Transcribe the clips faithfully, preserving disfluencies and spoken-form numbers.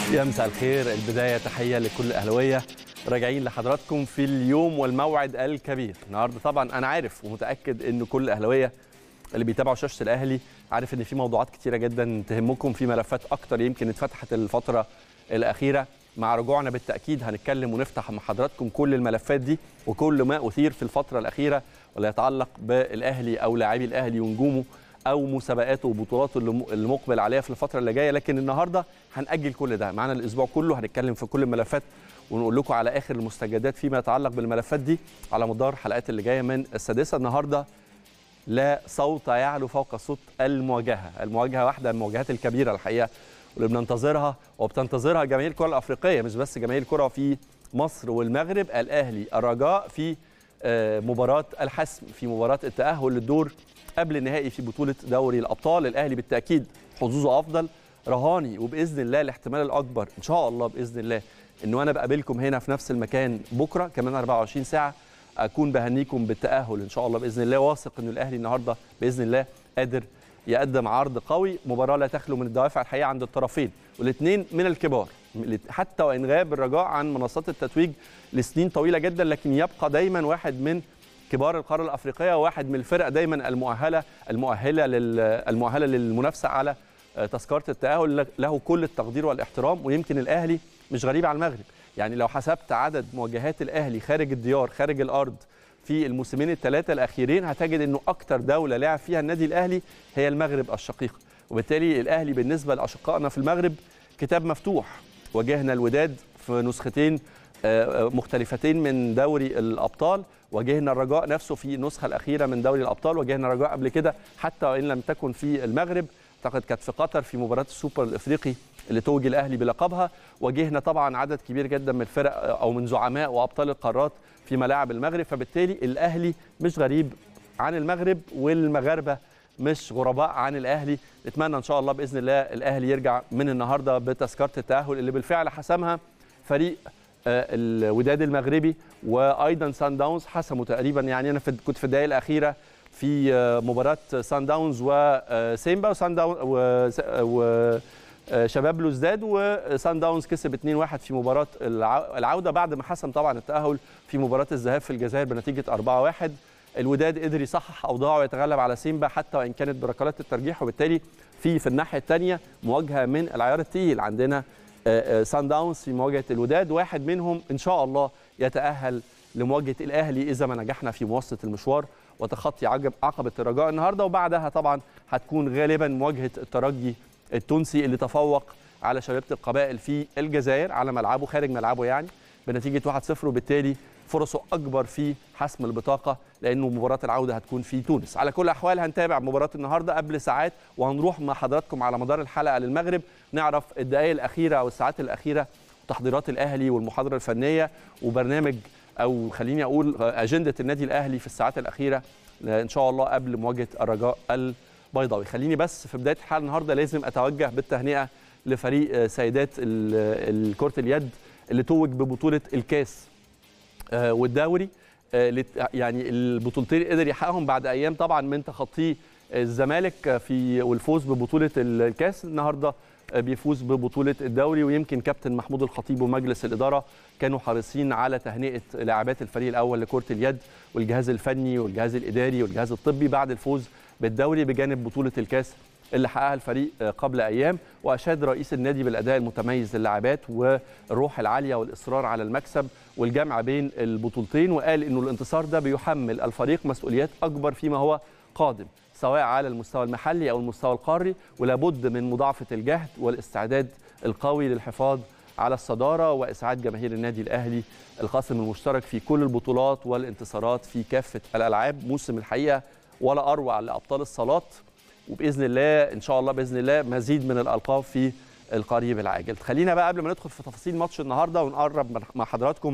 يا مساء الخير. البداية تحية لكل أهلاوية راجعين لحضراتكم في اليوم والموعد الكبير. النهارده طبعا أنا عارف ومتأكد إن كل أهلاوية اللي بيتابعوا شاشة الأهلي عارف إن في موضوعات كتيرة جدا تهمكم، في ملفات أكتر يمكن اتفتحت الفترة الأخيرة. مع رجوعنا بالتأكيد هنتكلم ونفتح مع حضراتكم كل الملفات دي وكل ما أثير في الفترة الأخيرة ولا يتعلق بالأهلي أو لاعبي الأهلي ونجومه او مسابقاته وبطولاته اللي مقبل عليها في الفتره اللي جايه. لكن النهارده هنأجل كل ده، معانا الاسبوع كله هنتكلم في كل الملفات ونقول لكم على اخر المستجدات فيما يتعلق بالملفات دي على مدار الحلقات اللي جايه من السادسه. النهارده لا صوت يعلو فوق صوت المواجهه، المواجهه واحده من المواجهات الكبيره الحقيقه واللي بننتظرها وبتنتظرها جماهير الكره الافريقيه، مش بس جماهير الكره في مصر والمغرب. الاهلي الرجاء في مباراه الحسم، في مباراه التاهل للدور قبل النهائي في بطولة دوري الأبطال. الأهلي بالتأكيد حظوظه أفضل، رهاني وبإذن الله الاحتمال الأكبر إن شاء الله بإذن الله إنه أنا بقابلكم هنا في نفس المكان بكرة كمان أربعة وعشرين ساعة أكون بهنيكم بالتأهل إن شاء الله بإذن الله. واثق إنه الأهلي النهاردة بإذن الله قادر يقدم عرض قوي، مباراة لا تخلو من الدوافع الحقيقة عند الطرفين والاثنين من الكبار، حتى وإن غاب الرجاء عن منصات التتويج لسنين طويلة جدا لكن يبقى دايما واحد من كبار القاره الافريقيه وواحد من الفرق دايما المؤهله المؤهله المؤهله للمنافسه على تذكره التاهل. له كل التقدير والاحترام، ويمكن الاهلي مش غريب على المغرب. يعني لو حسبت عدد مواجهات الاهلي خارج الديار خارج الارض في الموسمين الثلاثه الاخيرين هتجد انه اكتر دوله لعب فيها النادي الاهلي هي المغرب الشقيقه، وبالتالي الاهلي بالنسبه لاشقائنا في المغرب كتاب مفتوح. واجهنا الوداد في نسختين مختلفتين من دوري الابطال، واجهنا الرجاء نفسه في النسخه الاخيره من دوري الابطال، واجهنا الرجاء قبل كده حتى وان لم تكن في المغرب، اعتقد كانت في قطر في مباراه السوبر الافريقي اللي توج الاهلي بلقبها. واجهنا طبعا عدد كبير جدا من الفرق او من زعماء وابطال القارات في ملاعب المغرب، فبالتالي الاهلي مش غريب عن المغرب والمغاربه مش غرباء عن الاهلي. نتمنى ان شاء الله باذن الله الاهلي يرجع من النهارده بتذكره التاهل اللي بالفعل حسمها فريق الوداد المغربي وأيضا سان داونز حسموا تقريبا. يعني أنا كنت في الدقائق الأخيرة في مباراة سان داونز وسيمبا وسان داونز وشباب بلوزداد، وسان داونز كسب اثنين واحد في مباراة العودة بعد ما حسم طبعا التأهل في مباراة الذهاب في الجزائر بنتيجة أربعة واحد. الوداد قدر يصحح أوضاعه ويتغلب على سيمبا حتى وإن كانت بركلات الترجيح، وبالتالي في في الناحية الثانية مواجهة من العيار الثقيل. عندنا سان داونز في مواجهه الوداد، واحد منهم ان شاء الله يتاهل لمواجهه الاهلي اذا ما نجحنا في مواصله المشوار وتخطي عقبه الرجاء النهارده، وبعدها طبعا هتكون غالبا مواجهه الترجي التونسي اللي تفوق على شبيبه القبائل في الجزائر على ملعبه خارج ملعبه يعني بنتيجه واحد صفر، وبالتالي فرصه اكبر في حسم البطاقه لانه مباراه العوده هتكون في تونس. على كل الاحوال هنتابع مباراه النهارده قبل ساعات وهنروح مع حضراتكم على مدار الحلقه للمغرب نعرف الدقائق الاخيره او الساعات الاخيره وتحضيرات الاهلي والمحاضره الفنيه وبرنامج او خليني اقول اجنده النادي الاهلي في الساعات الاخيره ان شاء الله قبل مواجهه الرجاء البيضاوي. خليني بس في بدايه الحلقه النهارده لازم اتوجه بالتهنئه لفريق سيدات كره اليد اللي توج ببطوله الكاس والدوري. يعني البطولتين قدر يحققهم بعد ايام طبعا من تخطيه الزمالك في والفوز ببطوله الكاس. النهارده بيفوز ببطوله الدوري، ويمكن كابتن محمود الخطيب ومجلس الاداره كانوا حريصين على تهنئه لاعبات الفريق الاول لكره اليد والجهاز الفني والجهاز الاداري والجهاز الطبي بعد الفوز بالدوري بجانب بطوله الكاس اللي حققها الفريق قبل ايام. واشاد رئيس النادي بالاداء المتميز للاعبات والروح العاليه والاصرار على المكسب والجمع بين البطولتين، وقال انه الانتصار ده بيحمل الفريق مسؤوليات اكبر فيما هو قادم سواء على المستوى المحلي او المستوى القاري، ولابد من مضاعفه الجهد والاستعداد القوي للحفاظ على الصداره واسعاد جماهير النادي الاهلي القاسم المشترك في كل البطولات والانتصارات في كافه الالعاب. موسم الحقيقه ولا اروع لابطال الصالات، وباذن الله ان شاء الله باذن الله مزيد من الالقاب في القريب العاجل. خلينا بقى قبل ما ندخل في تفاصيل ماتش النهارده ونقرب مع حضراتكم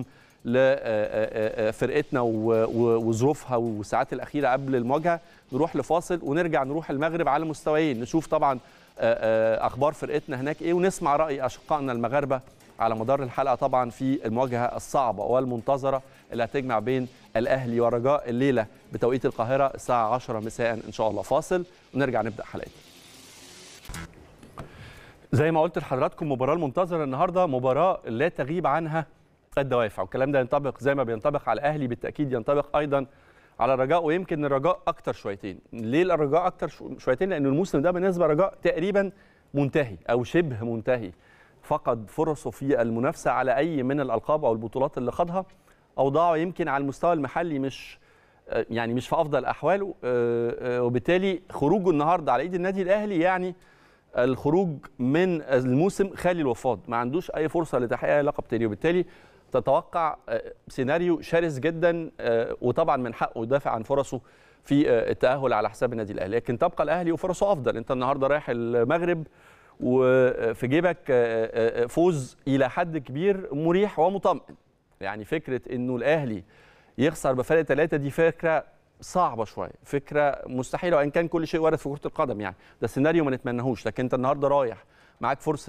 لفرقتنا وظروفها والساعات الاخيره قبل المواجهه نروح لفاصل ونرجع نروح المغرب على مستويين نشوف طبعا اخبار فرقتنا هناك ايه ونسمع راي اشقائنا المغاربه على مدار الحلقه طبعا في المواجهه الصعبه والمنتظره اللي هتجمع بين الاهلي والرجاء الليله بتوقيت القاهره الساعه عشرة مساء ان شاء الله. فاصل ونرجع نبدا حلقتنا. زي ما قلت لحضراتكم المباراه المنتظره النهارده مباراه لا تغيب عنها الدوافع، والكلام ده ينطبق زي ما بينطبق على الاهلي بالتاكيد ينطبق ايضا على الرجاء، ويمكن الرجاء اكتر شويتين. ليه الرجاء اكتر شويتين؟ لان الموسم ده بالنسبه للرجاء تقريبا منتهي او شبه منتهي، فقد فرصه في المنافسه على اي من الالقاب او البطولات اللي خاضها. اوضاعه يمكن على المستوى المحلي مش يعني مش في افضل احواله، وبالتالي خروجه النهارده على ايد النادي الاهلي يعني الخروج من الموسم خالي الوفاض، ما عندوش اي فرصه لتحقيق لقب تاني، وبالتالي تتوقع سيناريو شرس جدا، وطبعا من حقه يدافع عن فرصه في التاهل على حساب النادي الاهلي، لكن تبقى الاهلي وفرصه افضل. انت النهارده رايح المغرب وفي جيبك فوز الى حد كبير مريح ومطمئن. يعني فكره انه الاهلي يخسر بفرق ثلاثه دي فكره صعبه شويه، فكره مستحيله، وان كان كل شيء وارد في كره القدم، يعني ده سيناريو ما نتمناهوش. لكن انت النهارده رايح معاك فرصه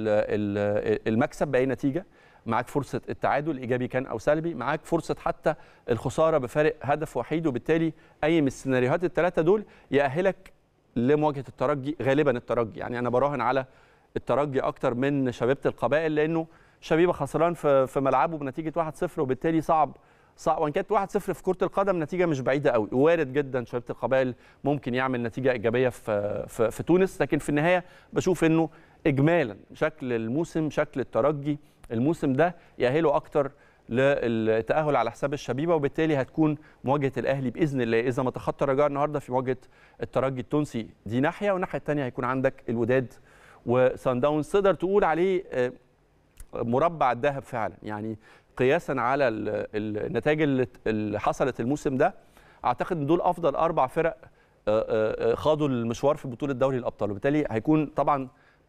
المكسب باي نتيجه، معاك فرصه التعادل ايجابي كان او سلبي، معاك فرصه حتى الخساره بفارق هدف وحيد، وبالتالي اي من السيناريوهات الثلاثه دول يأهلك لمواجهه الترجي. غالبا الترجي، يعني انا براهن على الترجي اكتر من شبيبه القبائل، لانه شبيبه خسران في في ملعبه بنتيجه واحد صفر، وبالتالي صعب صعب وان كانت واحد صفر في كره القدم نتيجه مش بعيده قوي، وارد جدا شبيبه القبائل ممكن يعمل نتيجه ايجابيه في في, في تونس. لكن في النهايه بشوف انه اجمالا شكل الموسم، شكل الترجي الموسم ده يأهله اكتر للتأهل على حساب الشبيبه، وبالتالي هتكون مواجهه الاهلي باذن الله اذا ما تخطى الرجاء النهارده في مواجهه الترجي التونسي دي ناحيه، والناحيه الثانيه هيكون عندك الوداد وسان داونز. تقدر تقول عليه مربع الذهب فعلا، يعني قياسا على النتائج اللي حصلت الموسم ده اعتقد ان دول افضل اربع فرق خاضوا المشوار في بطوله دوري الابطال، وبالتالي هيكون طبعا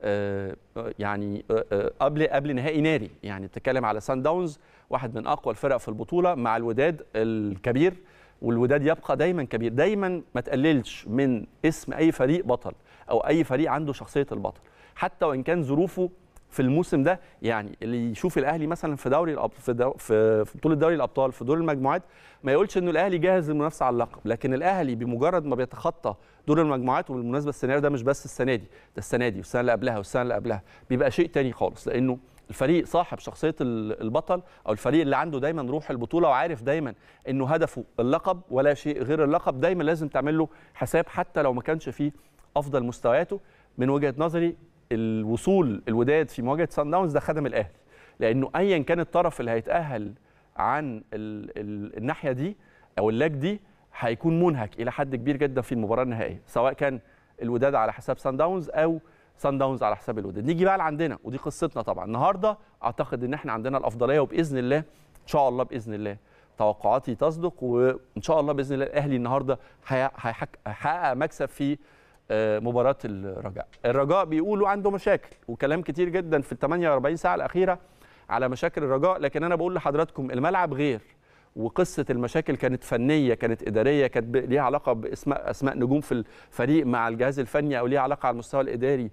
يعني قبل قبل نهائي ناري. يعني بتتكلم على سان داونز واحد من اقوى الفرق في البطوله مع الوداد الكبير، والوداد يبقى دايما كبير. دايما ما تقللش من اسم اي فريق بطل او اي فريق عنده شخصيه البطل، حتى وان كان ظروفه في الموسم ده. يعني اللي يشوف الاهلي مثلا في دوري الأب... في, دو... في في بطوله دوري الابطال في دور المجموعات ما يقولش انه الاهلي جاهز للمنافسه على اللقب، لكن الاهلي بمجرد ما بيتخطى دور المجموعات، وبالمناسبه السيناريو ده مش بس السنه دي، ده السنه دي والسنه اللي قبلها والسنه اللي قبلها، بيبقى شيء تاني خالص، لانه الفريق صاحب شخصيه البطل او الفريق اللي عنده دايما روح البطوله وعارف دايما انه هدفه اللقب ولا شيء غير اللقب، دايما لازم تعمل له حساب حتى لو ما كانش فيه افضل مستوياته. من وجهه نظري الوصول الوداد في مواجهه سان داونز ده خدم الاهلي، لانه ايا كان الطرف اللي هيتاهل عن ال ال الناحيه دي او اللاج دي هيكون منهك الى حد كبير جدا في المباراه النهائيه، سواء كان الوداد على حساب سان داونز او سان داونز على حساب الوداد. نيجي بقى لعندنا ودي قصتنا طبعا النهارده، اعتقد ان احنا عندنا الافضليه، وباذن الله ان شاء الله باذن الله توقعاتي تصدق، وان شاء الله باذن الله الاهلي النهارده هيحقق مكسب في مباراة الرجاء. الرجاء بيقولوا عنده مشاكل وكلام كتير جدا في ال ثمانية وأربعين ساعة الأخيرة على مشاكل الرجاء، لكن أنا بقول لحضراتكم الملعب غير، وقصة المشاكل كانت فنية كانت إدارية كانت ليها علاقة بأسماء أسماء نجوم في الفريق مع الجهاز الفني، أو ليها علاقة على المستوى الإداري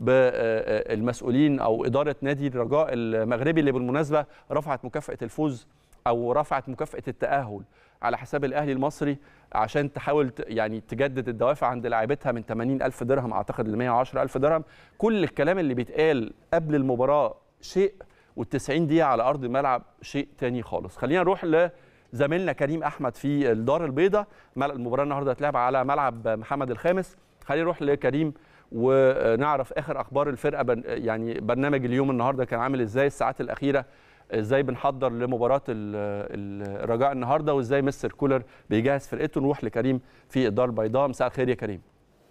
بالمسؤولين أو إدارة نادي الرجاء المغربي اللي بالمناسبة رفعت مكافأة الفوز أو رفعت مكافأة التأهل على حساب الأهلي المصري عشان تحاول يعني تجدد الدوافع عند لاعبتها من ثمانين ألف درهم اعتقد ل مئة وعشرة ألف درهم. كل الكلام اللي بيتقال قبل المباراه شيء، والتسعين دقيقه على ارض الملعب شيء تاني خالص. خلينا نروح لزميلنا كريم احمد في الدار البيضاء. المباراه النهارده هتلعب على ملعب محمد الخامس. خلينا نروح لكريم ونعرف اخر اخبار الفرقه، يعني برنامج اليوم النهارده كان عامل ازاي، الساعات الاخيره ازاي بنحضر لمباراه الرجاء النهارده، وازاي مستر كولر بيجهز فرقته. نروح لكريم في الدار البيضاء. مساء الخير يا كريم.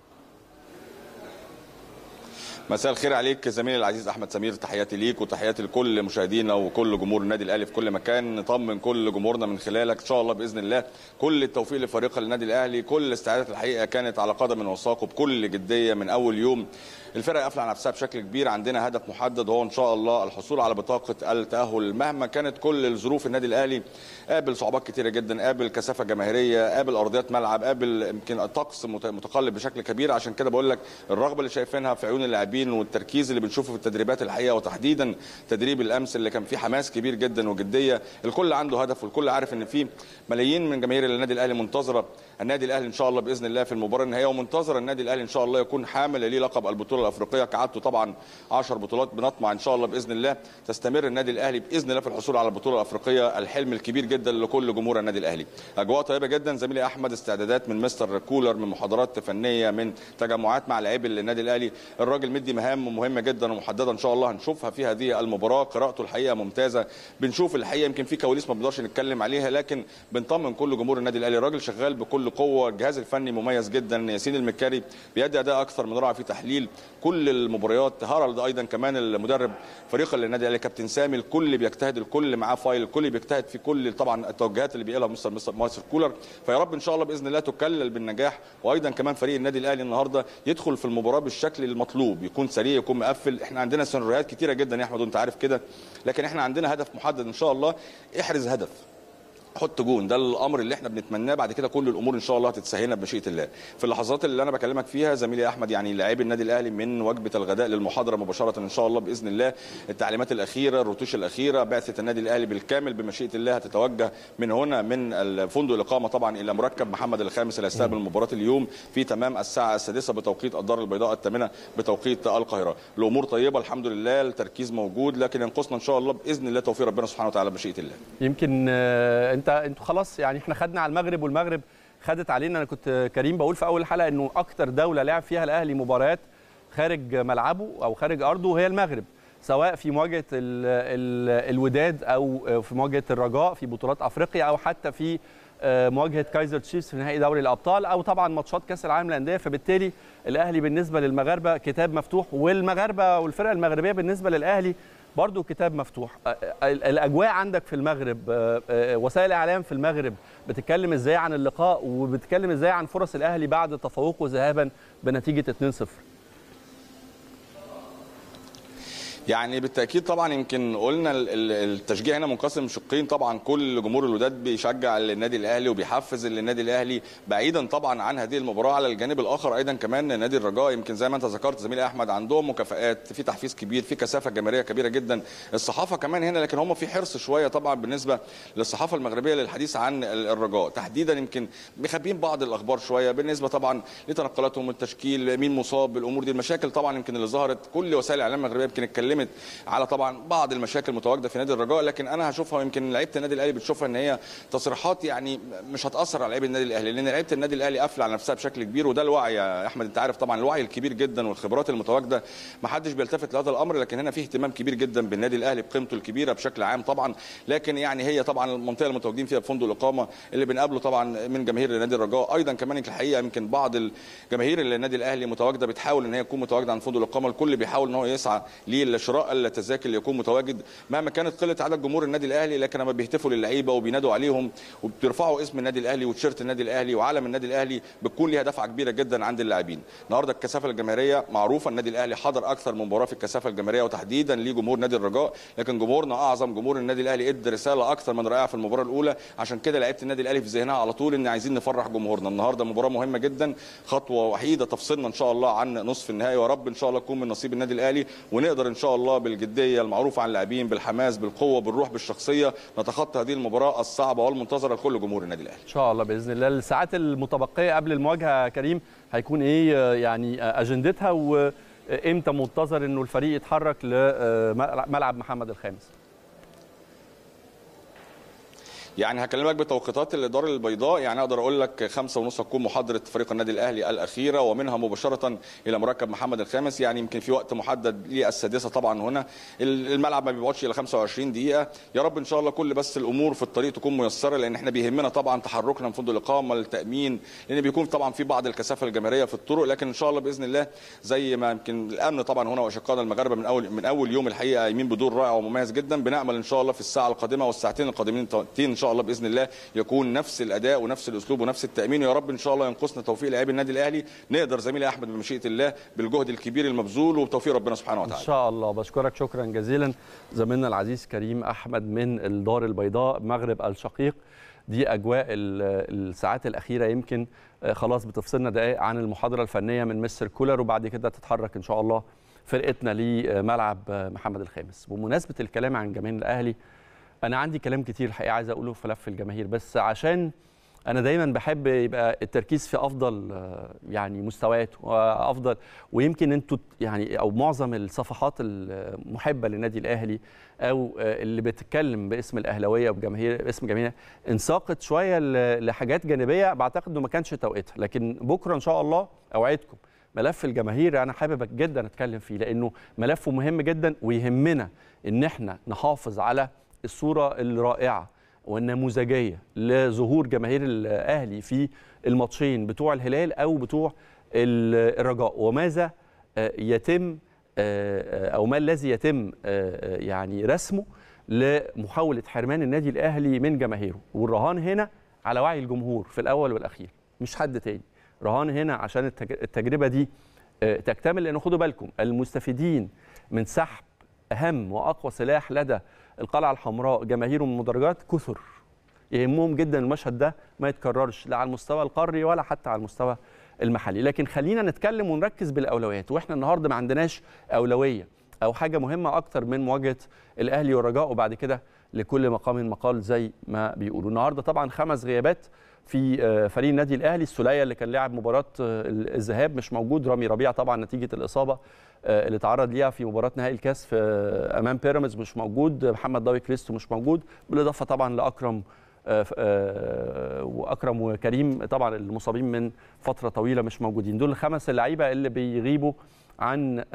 مساء الخير عليك زميلي العزيز احمد سمير، تحياتي ليك وتحياتي لكل مشاهدينا وكل جمهور النادي الاهلي في كل مكان. نطمن كل جمهورنا من خلالك ان شاء الله باذن الله كل التوفيق لفريق النادي الاهلي. كل الاستعدادات الحقيقه كانت على قدم وساق وبكل جديه من اول يوم. الفرقه قافله على نفسها بشكل كبير، عندنا هدف محدد وهو ان شاء الله الحصول على بطاقه التاهل مهما كانت كل الظروف. النادي الاهلي قابل صعوبات كثيره جدا، قابل كثافه جماهيريه، قابل ارضيات ملعب، قابل يمكن الطقس متقلب بشكل كبير. عشان كده بقول لك الرغبه اللي شايفينها في عيون اللاعبين اللاعبين والتركيز اللي بنشوفه في التدريبات الحقيقه، وتحديدا تدريب الامس اللي كان فيه حماس كبير جدا وجديه. الكل عنده هدف والكل عارف ان في ملايين من جماهير النادي الاهلي منتظره النادي الاهلي ان شاء الله باذن الله في المباراه النهائيه، ومنتظر النادي الاهلي ان شاء الله يكون حامل ليه لقب البطوله الافريقيه كعادته. طبعا عشر بطولات بنطمع ان شاء الله باذن الله تستمر النادي الاهلي باذن الله في الحصول على البطوله الافريقيه، الحلم الكبير جدا لكل جمهور النادي الاهلي. اجواء طيبه جدا زميلي احمد، استعدادات من مستر كولر، من محاضرات فنيه، من تجمعات مع لاعبي النادي الاهلي. الراجل مدي مهام مهمه جدا ومحدده ان شاء الله هنشوفها في هذه المباراه. قراءته الحقيقه ممتازه، بنشوف الحقيقه يمكن في كواليس ما بنقدرش نتكلم عليها، لكن بنطمن كل جمهور النادي الاهلي. الراجل شغال بكل قوه، الجهاز الفني مميز جدا، ياسين المكاري بيدي اداء اكثر من رائع في تحليل كل المباريات، هارالد ايضا كمان المدرب فريق النادي الاهلي كابتن سامي، الكل بيجتهد، الكل معاه فايل، الكل بيجتهد في كل طبعا التوجيهات اللي بيقولها مستر مستر كولر. فيا رب ان شاء الله باذن الله تكلل بالنجاح، وايضا كمان فريق النادي الاهلي النهارده يدخل في المباراه بالشكل المطلوب، يكون سريع، يكون مقفل. احنا عندنا سيناريوهات كتيره جدا يا احمد وانت عارف كده، لكن احنا عندنا هدف محدد ان شاء الله. احرز هدف، حط جون، ده الامر اللي احنا بنتمناه. بعد كده كل الامور ان شاء الله هتتسهلنا بمشيئه الله. في اللحظات اللي انا بكلمك فيها زميلي احمد، يعني لاعبي النادي الاهلي من وجبه الغداء للمحاضره مباشره ان شاء الله باذن الله. التعليمات الاخيره، الرتوش الاخيره، بعثه النادي الاهلي بالكامل بمشيئه الله هتتوجه من هنا من فندق الاقامه طبعا الى مركب محمد الخامس اللي هيستقبل مباراه اليوم في تمام الساعه السادسه بتوقيت الدار البيضاء، الثامنه بتوقيت القاهره. الامور طيبه الحمد لله، التركيز موجود، لكن ينقصنا ان شاء الله باذن الله توفيق ربنا سبحانه وتعالى بمشيئه الله. يمكن انت انتوا خلاص يعني احنا خدنا على المغرب والمغرب خدت علينا. انا كنت كريم بقول في اول الحلقه انه اكتر دوله لعب فيها الاهلي مباريات خارج ملعبه او خارج ارضه هي المغرب، سواء في مواجهه ال ال الوداد او في مواجهه الرجاء في بطولات افريقيا، او حتى في مواجهه كايزر تشيفز في نهائي دوري الابطال، او طبعا ماتشات كاس العالم للانديه. فبالتالي الاهلي بالنسبه للمغاربه كتاب مفتوح، والمغاربه والفرق المغربيه بالنسبه للاهلي برضو كتاب مفتوح. الاجواء عندك في المغرب، وسائل الاعلام في المغرب بتتكلم ازاي عن اللقاء، وبتتكلم ازاي عن فرص الاهلي بعد تفوقه ذهابا بنتيجه اتنين صفر؟ يعني بالتاكيد طبعا يمكن قلنا التشجيع هنا منقسم شقين. طبعا كل جمهور الوداد بيشجع النادي الاهلي وبيحفز النادي الاهلي بعيدا طبعا عن هذه المباراه. على الجانب الاخر ايضا كمان نادي الرجاء، يمكن زي ما انت ذكرت زميلي احمد، عندهم مكافآت، في تحفيز كبير، في كثافه جماهيريه كبيره جدا. الصحافه كمان هنا، لكن هم في حرص شويه طبعا بالنسبه للصحافه المغربيه للحديث عن الرجاء تحديدا، يمكن مخبين بعض الاخبار شويه بالنسبه طبعا لتنقلاتهم، التشكيل، مين مصاب، الامور دي، المشاكل طبعا يمكن اللي ظهرت. كل وسائل الاعلام المغربيه يمكن اتكلمت على طبعا بعض المشاكل المتواجده في نادي الرجاء، لكن انا هشوفها ويمكن لعيبه النادي الاهلي بتشوفها ان هي تصريحات يعني مش هتاثر على لعيبه النادي الاهلي، لان لعيبه النادي الاهلي قافله على نفسها بشكل كبير. وده الوعي يا احمد، انت عارف طبعا الوعي الكبير جدا والخبرات المتواجده، ما حدش بيلتفت لهذا الامر، لكن هنا في اهتمام كبير جدا بالنادي الاهلي بقيمته الكبيره بشكل عام طبعا. لكن يعني هي طبعا المنطقه المتواجدين فيها بفندق الاقامه اللي بنقابله طبعا من جماهير نادي الرجاء، ايضا كمان الحقيقه يمكن بعض الجماهير اللي النادي الاهلي متواجده بتحاول ان هي تكون متواجده عند فندق الاقامه. الكل بيحاول ان هو يسعى لشراء التذاكر اللي يكون متواجد مهما كانت قله عدد جمهور النادي الاهلي، لكن لما بيهتفوا للعيبه وبينادوا عليهم وبترفعوا اسم النادي الاهلي وتيشيرت النادي الاهلي وعلم النادي الاهلي، بتكون ليها دفعه كبيره جدا عند اللاعبين. النهارده الكثافه الجماهيريه معروفه، النادي الاهلي حضر اكثر من مباراه في الكثافه الجماهيريه وتحديدا لجمهور نادي الرجاء، لكن جمهورنا اعظم جمهور النادي الاهلي ادى رساله اكثر من رائعه في المباراه الاولى. عشان كده لعيبه النادي الاهلي في ذهنها على طول ان عايزين نفرح جمهورنا. النهارده مباراه مهمه جدا، خطوه وحيده تفصلنا ان شاء الله عن نصف النهائي، ويا رب ان شاء الله تكون من نصيب النادي الاهلي، ونقدر ان شاء الله بالجديه المعروفه عن اللاعبين، بالحماس، بالقوه، بالروح، بالشخصيه، نتخطى هذه المباراه الصعبه والمنتظره لكل جمهور النادي الاهلي ان شاء الله باذن الله. الساعات المتبقيه قبل المواجهه كريم هيكون ايه يعني اجندتها، وامتى منتظر انه الفريق يتحرك لملعب محمد الخامس؟ يعني هكلمك بتوقيتات الاداره البيضاء، يعني اقدر اقول لك خمسة ونص هتكون محاضره فريق النادي الاهلي الاخيره، ومنها مباشره الى مركب محمد الخامس. يعني يمكن في وقت محدد للسادسه طبعا هنا، الملعب ما بيقعدش الى خمسة وعشرين دقيقه. يا رب ان شاء الله كل بس الامور في الطريق تكون ميسره، لان احنا بيهمنا طبعا تحركنا من فندق الاقامه للتامين، لان بيكون طبعا في بعض الكثافه الجماهيريه في الطرق، لكن ان شاء الله باذن الله زي ما يمكن الامن طبعا هنا واشقائنا المغاربه من اول من اول يوم الحقيقه قايمين بدور رائع ومميز جدا. بنامل ان شاء الله في الساعه القادمه والساعتين القادمين ان شاء الله باذن الله يكون نفس الاداء ونفس الاسلوب ونفس التامين. يا رب ان شاء الله ينقصنا توفيق لاعبي النادي الاهلي، نقدر زميلي احمد بمشيئه الله بالجهد الكبير المبذول وبتوفيق ربنا سبحانه وتعالى ان شاء الله. بشكرك شكرا جزيلا زميلنا العزيز كريم احمد من الدار البيضاء مغرب الشقيق. دي اجواء الساعات الاخيره، يمكن خلاص بتفصلنا دقائق عن المحاضره الفنيه من مستر كولر، وبعد كده تتحرك ان شاء الله فرقتنا لملعب محمد الخامس. بمناسبه الكلام عن جماهير الاهلي، انا عندي كلام كتير الحقيقه عايز اقوله في ملف الجماهير، بس عشان انا دايما بحب يبقى التركيز في افضل يعني مستويات وافضل، ويمكن انتوا يعني او معظم الصفحات المحبه للنادي الاهلي او اللي بتتكلم باسم الاهلاويه وبجماهير باسم جماهير انساقت شويه لحاجات جانبيه بعتقد انه ما كانش توقيتها، لكن بكره ان شاء الله اوعدكم ملف الجماهير انا حابب جدا اتكلم فيه، لانه ملفه مهم جدا ويهمنا ان احنا نحافظ على الصوره الرائعه والنموذجيه لظهور جماهير الاهلي في الماتشين بتوع الهلال او بتوع الرجاء، وماذا يتم او ما الذي يتم يعني رسمه لمحاوله حرمان النادي الاهلي من جماهيره. والرهان هنا على وعي الجمهور في الاول والاخير، مش حد تاني. رهان هنا عشان التجربه دي تكتمل، لانه خدوا بالكم المستفيدين من سحب اهم واقوى سلاح لدى القلعه الحمراء جماهير من المدرجات كثر، يهمهم جدا المشهد ده ما يتكررش لا على المستوى القاري ولا حتى على المستوى المحلي. لكن خلينا نتكلم ونركز بالاولويات، واحنا النهارده ما عندناش اولويه او حاجه مهمه اكتر من مواجهه الاهلي والرجاء، وبعد كده لكل مقام مقال زي ما بيقولوا. النهارده طبعا خمس غيابات في فريق النادي الاهلي. السوليه اللي كان لاعب مباراه الذهاب مش موجود، رامي ربيعه طبعا نتيجه الاصابه اللي تعرض ليها في مباراه نهائي الكاس في امام بيراميدز مش موجود، محمد ضوي كريستو مش موجود، بالاضافه طبعا لاكرم واكرم وكريم طبعا المصابين من فتره طويله مش موجودين. دول الخمس اللعيبه اللي بيغيبوا عن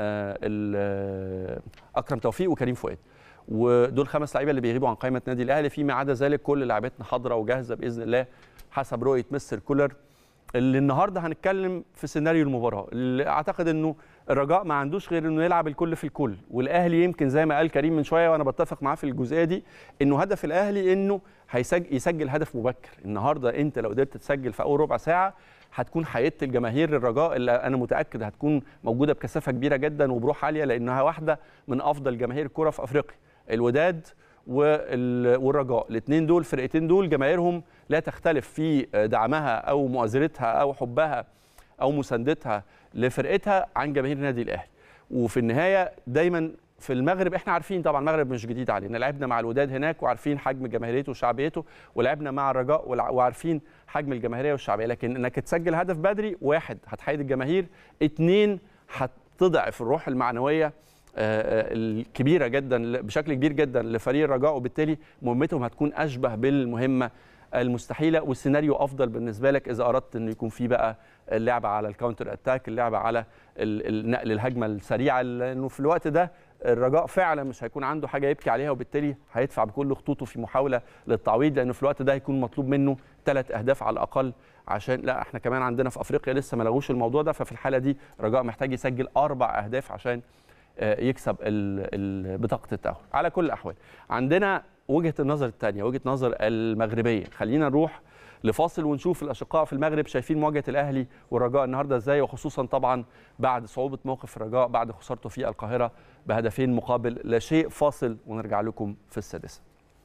اكرم توفيق وكريم فؤاد، ودول خمس لعيبه اللي بيغيبوا عن قائمه النادي الاهلي. فيما عدا ذلك كل لاعبتنا حاضره وجاهزه باذن الله حسب رؤيه مستر كولر، اللي النهارده هنتكلم في سيناريو المباراه اللي اعتقد انه الرجاء ما عندوش غير انه يلعب الكل في الكل، والاهلي يمكن زي ما قال كريم من شويه وانا بتفق معاه في الجزئيه دي، انه هدف الاهلي انه هيسجل يسجل هدف مبكر. النهارده انت لو قدرت تسجل في اول ربع ساعه هتكون حيدت الجماهير الرجاء اللي انا متاكد هتكون موجوده بكثافه كبيره جدا وبروح عاليه، لانها واحده من افضل جماهير الكره في افريقيا. الوداد والرجاء الاثنين دول فرقتين دول جماهيرهم لا تختلف في دعمها او مؤازرتها او حبها او مساندتها لفرقتها عن جماهير النادي الاهلي. وفي النهايه دايما في المغرب احنا عارفين طبعا المغرب مش جديد علينا، لعبنا مع الوداد هناك وعارفين حجم جماهيريته وشعبيته، ولعبنا مع الرجاء وعارفين حجم الجماهيريه والشعبيه، لكن انك تسجل هدف بدري واحد هتحيد الجماهير، اثنين هتضعف الروح المعنويه الكبيره جدا بشكل كبير جدا لفريق الرجاء، وبالتالي مهمتهم هتكون اشبه بالمهمه المستحيله، والسيناريو افضل بالنسبه لك اذا اردت انه يكون في بقى اللعبه على الكاونتر اتاك، اللعبه على النقل الهجمه السريعه، لانه في الوقت ده الرجاء فعلا مش هيكون عنده حاجه يبكي عليها، وبالتالي هيدفع بكل خطوطه في محاوله للتعويض، لانه في الوقت ده هيكون مطلوب منه ثلاث اهداف على الاقل، عشان لا احنا كمان عندنا في افريقيا لسه ما لغوش الموضوع ده، ففي الحاله دي الرجاء محتاج يسجل اربع اهداف عشان يكسب بطاقه التاهل. على كل الاحوال عندنا وجهه النظر الثانيه، وجهه نظر المغربيه. خلينا نروح لفاصل ونشوف الاشقاء في المغرب شايفين مواجهه الاهلي والرجاء النهارده ازاي، وخصوصا طبعا بعد صعوبه موقف الرجاء بعد خسارته في القاهره بهدفين مقابل لا شيء. فاصل ونرجع لكم في السادسه.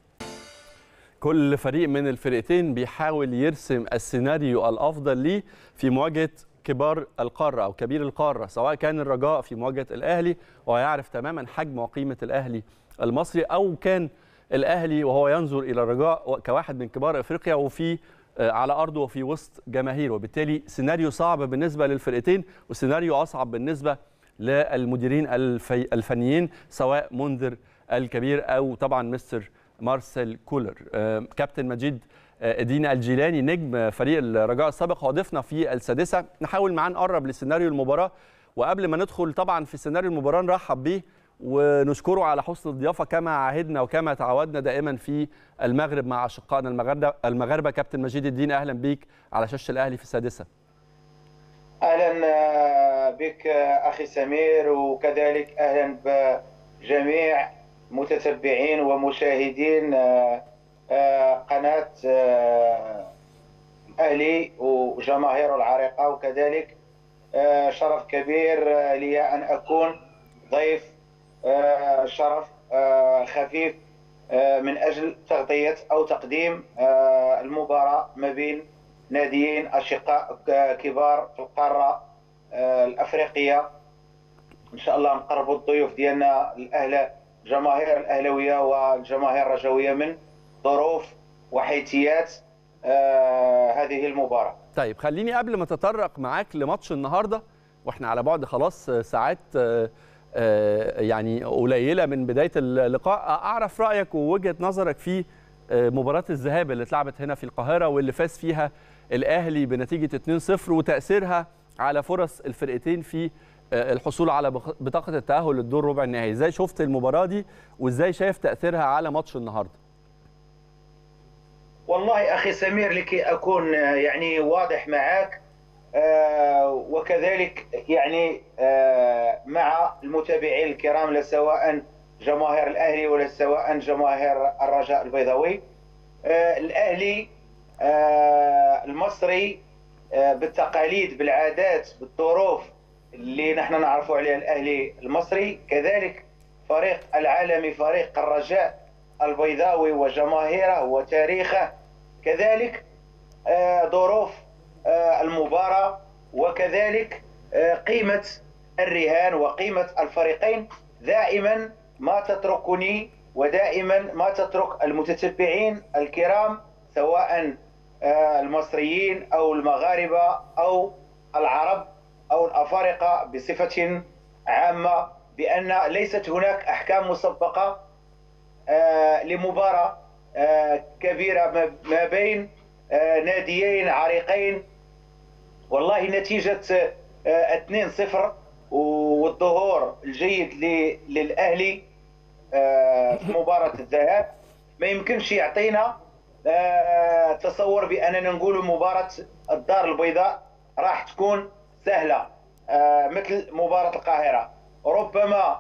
كل فريق من الفرقتين بيحاول يرسم السيناريو الافضل ليه في مواجهه كبار القاره او كبير القاره، سواء كان الرجاء في مواجهه الاهلي ويعرف تماما حجم وقيمه الاهلي المصري، او كان الاهلي وهو ينظر الى الرجاء كواحد من كبار افريقيا وفي على ارضه وفي وسط جماهيره، وبالتالي سيناريو صعب بالنسبه للفرقتين وسيناريو اصعب بالنسبه للمديرين الفي الفنيين سواء منذر الكبير او طبعا مستر مارسيل كولر. كابتن مجيد دين الجيلاني نجم فريق الرجاء السابق هو ضيفنا في السادسه، نحاول معاه نقرب لسيناريو المباراه، وقبل ما ندخل طبعا في سيناريو المباراه نرحب بيه ونشكره على حسن الضيافه كما عهدنا وكما تعودنا دائما في المغرب مع اشقائنا المغاربه المغاربه. كابتن مجيد الدين اهلا بيك على شاشه الاهلي في السادسه. اهلا بك اخي سمير، وكذلك اهلا بجميع متتبعين ومشاهدين قناه الاهلي وجماهيره العريقه، وكذلك شرف كبير لي ان اكون ضيف شرف خفيف من أجل تغطية أو تقديم المباراة ما بين ناديين أشقاء كبار في القارة الأفريقية، ان شاء الله نقربوا الضيوف ديالنا الاهل الجماهير الاهلاويه والجماهير الرجاويه من ظروف وحيثيات آه هذه المباراه. طيب خليني قبل ما تطرق معاك لماتش النهارده واحنا على بعد خلاص ساعات آه آه يعني قليله من بدايه اللقاء، اعرف رايك ووجهه نظرك في آه مباراه الذهاب اللي اتلعبت هنا في القاهره واللي فاز فيها الاهلي بنتيجه اتنين صفر وتاثيرها على فرص الفرقتين في الحصول على بطاقه التاهل للدور ربع النهائي. ازاي شفت المباراه دي وازاي شايف تاثيرها على ماتش النهارده؟ والله اخي سمير، لكي اكون يعني واضح معك آه وكذلك يعني آه مع المتابعين الكرام، لا سواء جماهير الاهلي ولا سواء جماهير الرجاء البيضاوي، آه الاهلي آه المصري آه بالتقاليد بالعادات بالظروف اللي نحن نعرفوا عليها الاهلي المصري، كذلك فريق العالمي فريق الرجاء البيضاوي وجماهيره وتاريخه، كذلك ظروف المباراة، وكذلك قيمة الرهان وقيمة الفريقين دائما ما تتركني ودائما ما تترك المتتبعين الكرام سواء المصريين أو المغاربة أو العرب أو الأفارقة بصفة عامة بأن ليست هناك أحكام مسبقة لمباراة كبيرة ما بين ناديين عريقين. والله نتيجة اثنين صفر والظهور الجيد للأهلي في مباراة الذهاب ما يمكنش يعطينا تصور بأننا نقول مباراة الدار البيضاء راح تكون سهلة مثل مباراة القاهرة. ربما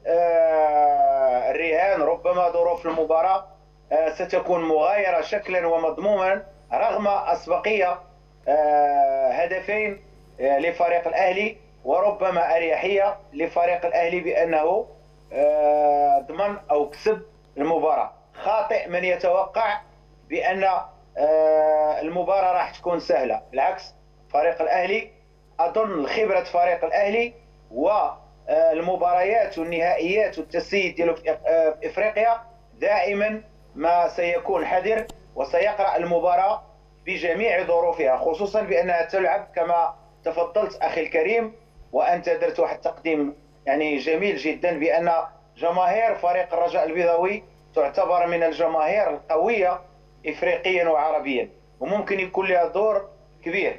الرهان، ربما ظروف المباراة ستكون مغايرة شكلا ومضمونا رغم أسبقية هدفين لفريق الأهلي، وربما أريحية لفريق الأهلي بأنه ضمن أو كسب المباراة. خاطئ من يتوقع بأن المباراة راح تكون سهلة، بالعكس فريق الأهلي أظن خبرة فريق الأهلي والمباريات والنهائيات والتسييد ديالو في إفريقيا دائما ما سيكون حذر وسيقرأ المباراة بجميع ظروفها، خصوصا بأنها تلعب كما تفضلت أخي الكريم وأنت درت واحد التقديم يعني جميل جدا بأن جماهير فريق الرجاء البيضاوي تعتبر من الجماهير القوية إفريقيا وعربيا وممكن يكون لها دور كبير.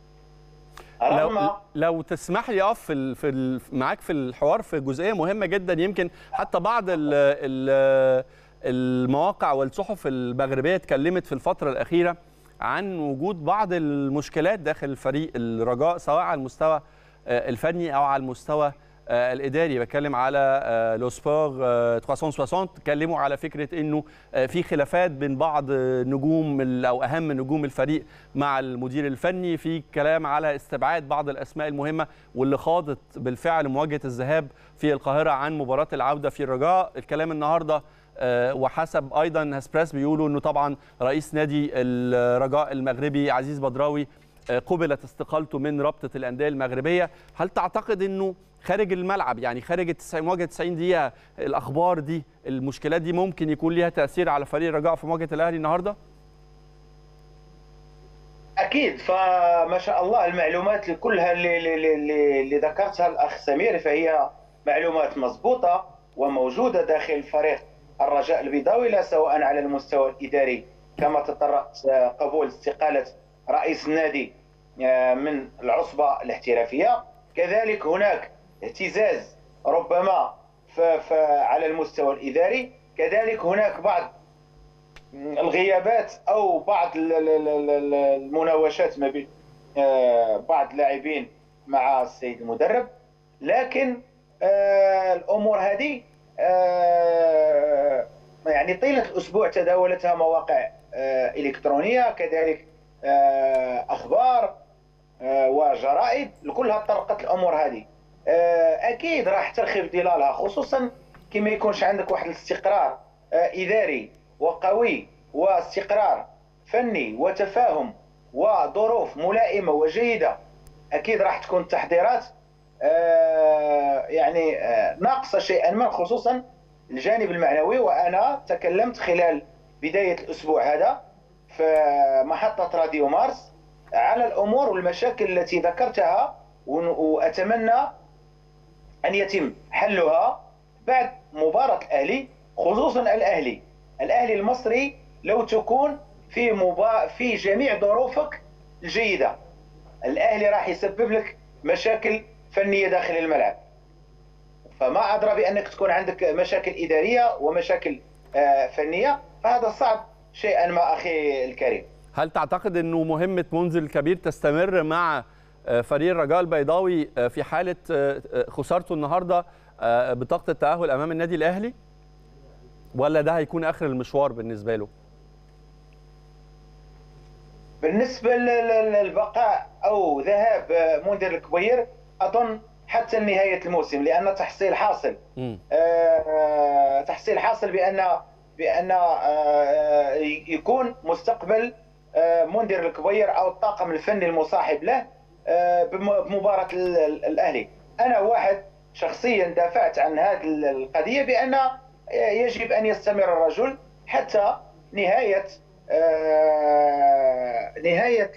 لو لو تسمح لي اقف في في معاك في الحوار في جزئيه مهمه جدا، يمكن حتى بعض ال ال المواقع والصحف المغربيه اتكلمت في الفتره الاخيره عن وجود بعض المشكلات داخل فريق الرجاء سواء على المستوى الفني او على المستوى الاداري. بتكلم على لو سبور ثلاثمية وستين، اتكلموا على فكره انه في خلافات بين بعض نجوم او اهم نجوم الفريق مع المدير الفني، في كلام على استبعاد بعض الاسماء المهمه واللي خاضت بالفعل مواجهه الذهاب في القاهره عن مباراه العوده في الرجاء. الكلام النهارده وحسب ايضا هسبريس بيقولوا انه طبعا رئيس نادي الرجاء المغربي عزيز بدراوي قبلت استقالته من رابطه الانديه المغربيه. هل تعتقد انه خارج الملعب يعني خارج مواجهه تسعين دقيقه الاخبار دي المشكلات دي ممكن يكون ليها تاثير على فريق الرجاء في مواجهه الاهلي النهارده؟ اكيد، فما شاء الله المعلومات كلها اللي, اللي, اللي ذكرتها الاخ سمير فهي معلومات مضبوطه وموجوده داخل فريق الرجاء البيضاوي، لا سواء على المستوى الاداري كما تطرقت قبول استقاله رئيس النادي من العصبه الاحترافيه، كذلك هناك اهتزاز ربما على المستوى الاداري، كذلك هناك بعض الغيابات او بعض المناوشات ما بين بعض اللاعبين مع السيد المدرب، لكن الامور هذه يعني طيله الاسبوع تداولتها مواقع الكترونيه، كذلك اخبار وجرائد كلها طرقت الامور هذه. اكيد راح ترخي ظلالها، خصوصا كي ما يكونش عندك واحد الاستقرار اداري وقوي واستقرار فني وتفاهم وظروف ملائمه وجيده. اكيد راح تكون التحضيرات يعني ناقصة شيئا ما، خصوصا الجانب المعنوي. وأنا تكلمت خلال بداية الأسبوع هذا في محطة راديو مارس على الأمور والمشاكل التي ذكرتها، وأتمنى أن يتم حلها بعد مباراة الأهلي، خصوصا الأهلي الأهلي المصري. لو تكون في مبا... في جميع ظروفك الجيدة، الأهلي راح يسبب لك مشاكل فنية داخل الملعب، فما أدرى بأنك تكون عندك مشاكل إدارية ومشاكل فنية، فهذا صعب شيئا ما أخي الكريم. هل تعتقد أنه مهمة منذر الكبير تستمر مع فريق الرجاء البيضاوي في حالة خسارته النهاردة بطاقة التأهل أمام النادي الأهلي، ولا ده هيكون آخر المشوار بالنسبة له؟ بالنسبة للبقاء أو ذهاب منذر الكبير أظن حتى نهاية الموسم، لأن تحصيل حاصل آه تحصيل حاصل بأن بأن آه يكون مستقبل آه منذر الكبير أو الطاقم الفني المصاحب له آه بمباراة الأهلي. أنا واحد شخصيا دافعت عن هذه القضية بأن يجب أن يستمر الرجل حتى نهاية آه نهاية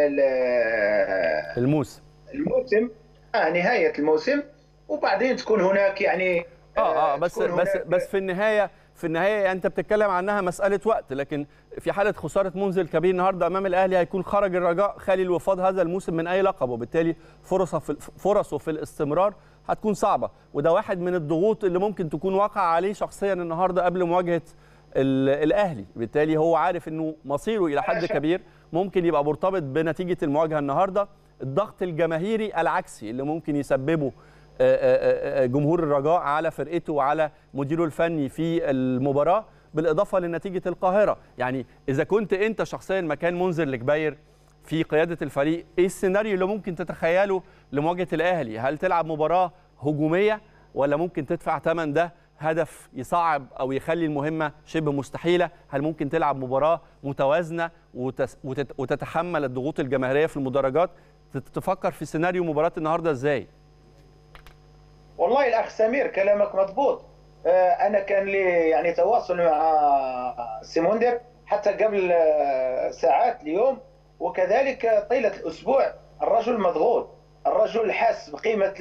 الموسم الموسم آه نهاية الموسم، وبعدين تكون هناك يعني اه اه بس بس بس في النهاية في النهاية يعني انت بتتكلم عنها مسألة وقت، لكن في حالة خسارة منذر الكبير النهارده امام الاهلي هيكون خرج الرجاء خالي الوفاض هذا الموسم من اي لقب، وبالتالي فرصه في فرصه في الاستمرار هتكون صعبة، وده واحد من الضغوط اللي ممكن تكون واقع عليه شخصيا النهارده قبل مواجهة الاهلي. بالتالي هو عارف انه مصيره الى حد كبير ممكن يبقى مرتبط بنتيجه المواجهه النهارده. الضغط الجماهيري العكسي اللي ممكن يسببه جمهور الرجاء على فرقته وعلى مديره الفني في المباراه، بالاضافه لنتيجه القاهره. يعني اذا كنت انت شخصيا مكان منذر الكبير في قياده الفريق، ايه السيناريو اللي ممكن تتخيله لمواجهه الاهلي؟ هل تلعب مباراه هجوميه، ولا ممكن تدفع ثمن ده هدف يصعب أو يخلي المهمة شبه مستحيلة؟ هل ممكن تلعب مباراة متوازنة وتتحمل الضغوط الجماهيرية في المدرجات؟ تفكر في سيناريو مباراة النهاردة إزاي؟ والله الأخ سمير كلامك مضبوط. أنا كان لي يعني تواصل مع سيموندر حتى قبل ساعات اليوم، وكذلك طيلة الأسبوع الرجل مضغوط، الرجل حاس بقيمة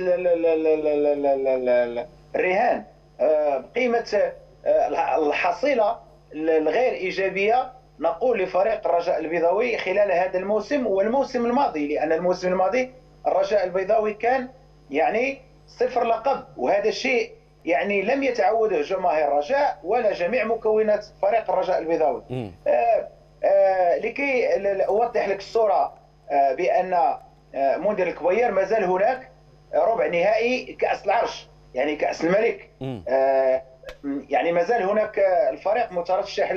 الرهان، بقيمة الحصيلة الغير إيجابية نقول لفريق الرجاء البيضاوي خلال هذا الموسم والموسم الماضي، لأن الموسم الماضي الرجاء البيضاوي كان يعني صفر لقب، وهذا الشيء يعني لم يتعوده جماهير الرجاء ولا جميع مكونات فريق الرجاء البيضاوي. آآ آآ لكي أوضح لك الصورة بأن منذر الكبير ما زال هناك ربع نهائي كأس العرش، يعني كأس الملك. آه يعني ما زال هناك الفريق مترشح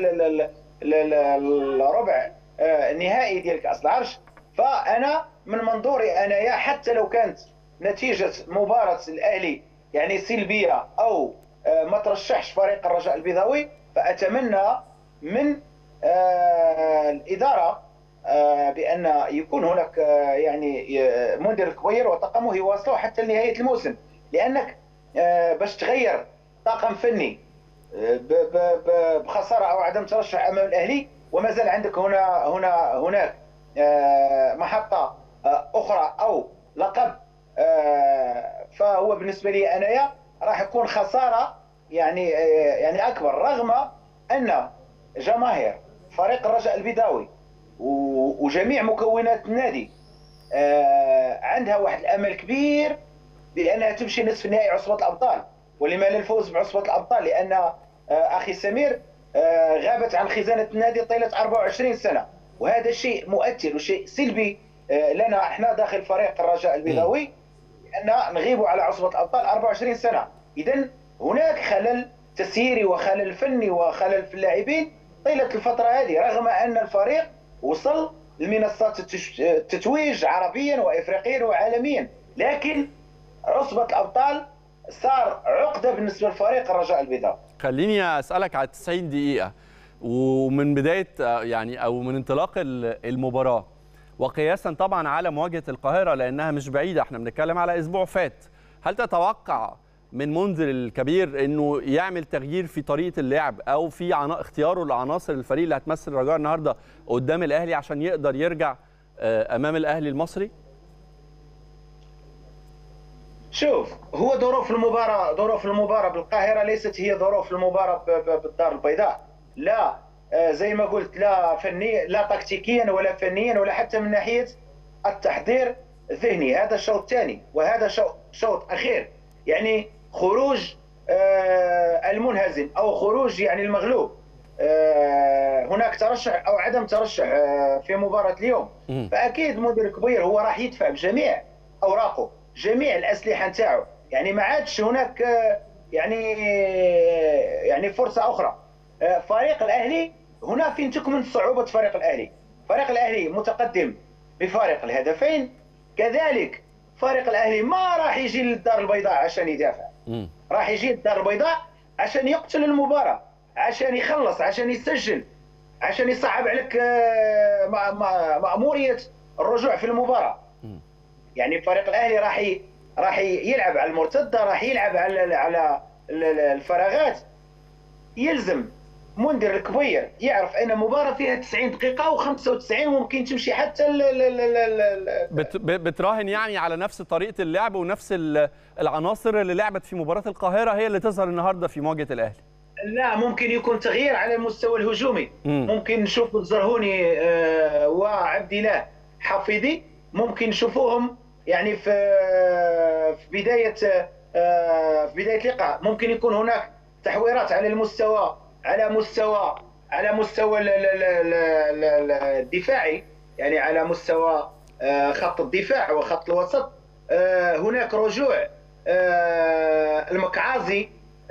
للربع آه نهائي ديال كأس العرش. فأنا من منظوري أنايا حتى لو كانت نتيجة مباراة الأهلي يعني سلبية أو آه ما ترشحش فريق الرجاء البيضاوي، فأتمنى من آه الإدارة آه بأن يكون هناك آه يعني منذر الكبير وطاقمه يواصلوا حتى لنهاية الموسم، لأنك آه باش تغير طاقم فني آه بخسارة أو عدم ترشح أمام الأهلي وما زال عندك هنا هنا هناك آه محطة آه أخرى أو لقب، آه فهو بالنسبة لي أنايا راح يكون خسارة يعني آه يعني أكبر، رغم أن جماهير فريق الرجاء البيضاوي وجميع مكونات النادي آه عندها واحد الامل كبير بانها تمشي نصف نهائي عصبه الابطال، ولما لا الفوز بعصبه الابطال، لان آه اخي سمير آه غابت عن خزانه النادي طيله أربعة وعشرين سنه، وهذا شيء مؤثر وشيء سلبي آه لنا احنا داخل فريق الرجاء البيضاوي، لان نغيبوا على عصبه الابطال أربعة وعشرين سنه. اذا هناك خلل تسييري وخلل فني وخلل في اللاعبين طيله الفتره هذه، رغم ان الفريق وصل لمنصات التتويج عربيا وافريقيا وعالميا، لكن عصبة الابطال صار عقده بالنسبه لفريق الرجاء البيضاوي. خليني اسالك على تسعين دقيقه ومن بدايه يعني او من انطلاق المباراه، وقياسا طبعا على مواجهه القاهره لانها مش بعيده، احنا بنتكلم على اسبوع فات، هل تتوقع من منذر الكبير انه يعمل تغيير في طريقه اللعب او في عنا... اختياره لعناصر الفريق اللي هتمثل الرجاء النهارده قدام الاهلي عشان يقدر يرجع امام الاهلي المصري؟ شوف، هو ظروف المباراه ظروف المباراه بالقاهره ليست هي ظروف المباراه بالدار البيضاء. لا زي ما قلت، لا فنيا لا تكتيكيا ولا فنيا ولا حتى من ناحيه التحضير الذهني. هذا الشوط الثاني وهذا شوط اخير، يعني خروج المنهزم او خروج يعني المغلوب. هناك ترشح او عدم ترشح في مباراه اليوم، فاكيد مدير كبير هو راح يدفع بجميع اوراقه، جميع الاسلحه نتاعو، يعني ما عادش هناك يعني يعني فرصه اخرى. فريق الاهلي هنا فين تكمن صعوبه فريق الاهلي. فريق الاهلي متقدم بفارق الهدفين، كذلك فريق الاهلي ما راح يجي للدار البيضاء عشان يدافع، راح يجي للدار البيضاء عشان يقتل المباراه، عشان يخلص، عشان يسجل، عشان يصعب عليك مأمورية الرجوع في المباراة. يعني فريق الاهلي راح راح يلعب على المرتده، راح يلعب على على الفراغات. يلزم منذر الكبير يعرف ان مباراه فيها تسعين دقيقه وخمسة وتسعين ممكن تمشي حتى ال ال ال بت بتراهن يعني على نفس طريقه اللعب ونفس العناصر اللي لعبت في مباراه القاهره هي اللي تظهر النهارده في مواجهه الاهلي؟ لا، ممكن يكون تغيير على المستوى الهجومي. مم. ممكن نشوف الزرهوني آه وعبد الله حفيظي، ممكن نشوفوهم يعني في في بدايه آه في بدايه اللقاء. ممكن يكون هناك تحويرات على المستوى على مستوى على مستوى الدفاعي، يعني على مستوى آه خط الدفاع وخط الوسط. آه هناك رجوع آه المكعازي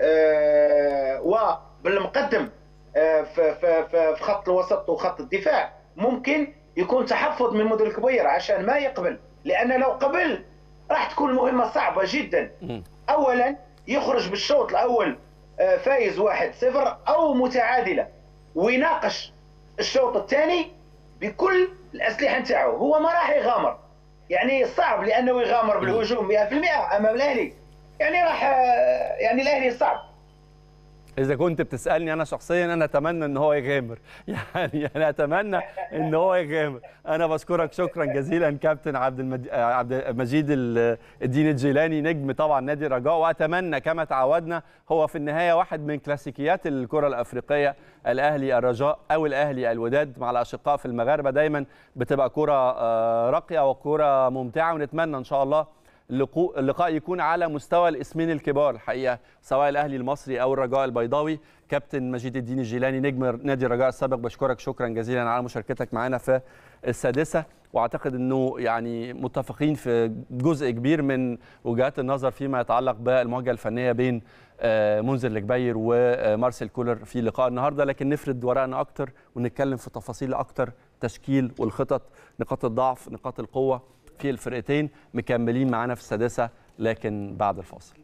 آه وبالمقدم آه في, في, في خط الوسط وخط الدفاع. ممكن يكون تحفظ من مدير الكبير عشان ما يقبل، لأن لو قبل راح تكون المهمة صعبة جدا. أولا يخرج بالشوط الأول آه فايز واحد صفر أو متعادلة، ويناقش الشوط الثاني بكل الأسلحة نتاعو. هو ما راح يغامر، يعني صعب لأنه يغامر بالهجوم مئة بالمئة أمام الأهلي، يعني راح يعني الاهلي صعب. اذا كنت بتسالني انا شخصيا، انا اتمنى ان هو يغامر، يعني انا اتمنى ان هو يغامر. انا بشكرك شكرا جزيلا كابتن عبد المجيد عبد المجيد الدين الجيلاني، نجم طبعا نادي الرجاء، واتمنى كما تعودنا هو في النهايه واحد من كلاسيكيات الكره الافريقيه، الاهلي الرجاء او الاهلي الوداد مع الاشقاء في المغاربه، دايما بتبقى كره راقيه وكره ممتعه، ونتمنى ان شاء الله اللقاء يكون على مستوى الاسمين الكبار الحقيقه، سواء الاهلي المصري او الرجاء البيضاوي. كابتن مجيد الدين الجيلاني نجم نادي الرجاء السابق، بشكرك شكرا جزيلا على مشاركتك معنا في السادسه، واعتقد انه يعني متفقين في جزء كبير من وجهات النظر فيما يتعلق بالمواجهه الفنيه بين منذر الكبير ومارسيل كولر في لقاء النهارده. لكن نفرد ورقنا اكتر ونتكلم في تفاصيل اكتر، تشكيل والخطط، نقاط الضعف، نقاط القوه في الفرقتين. مكملين معانا في السادسة لكن بعد الفاصل.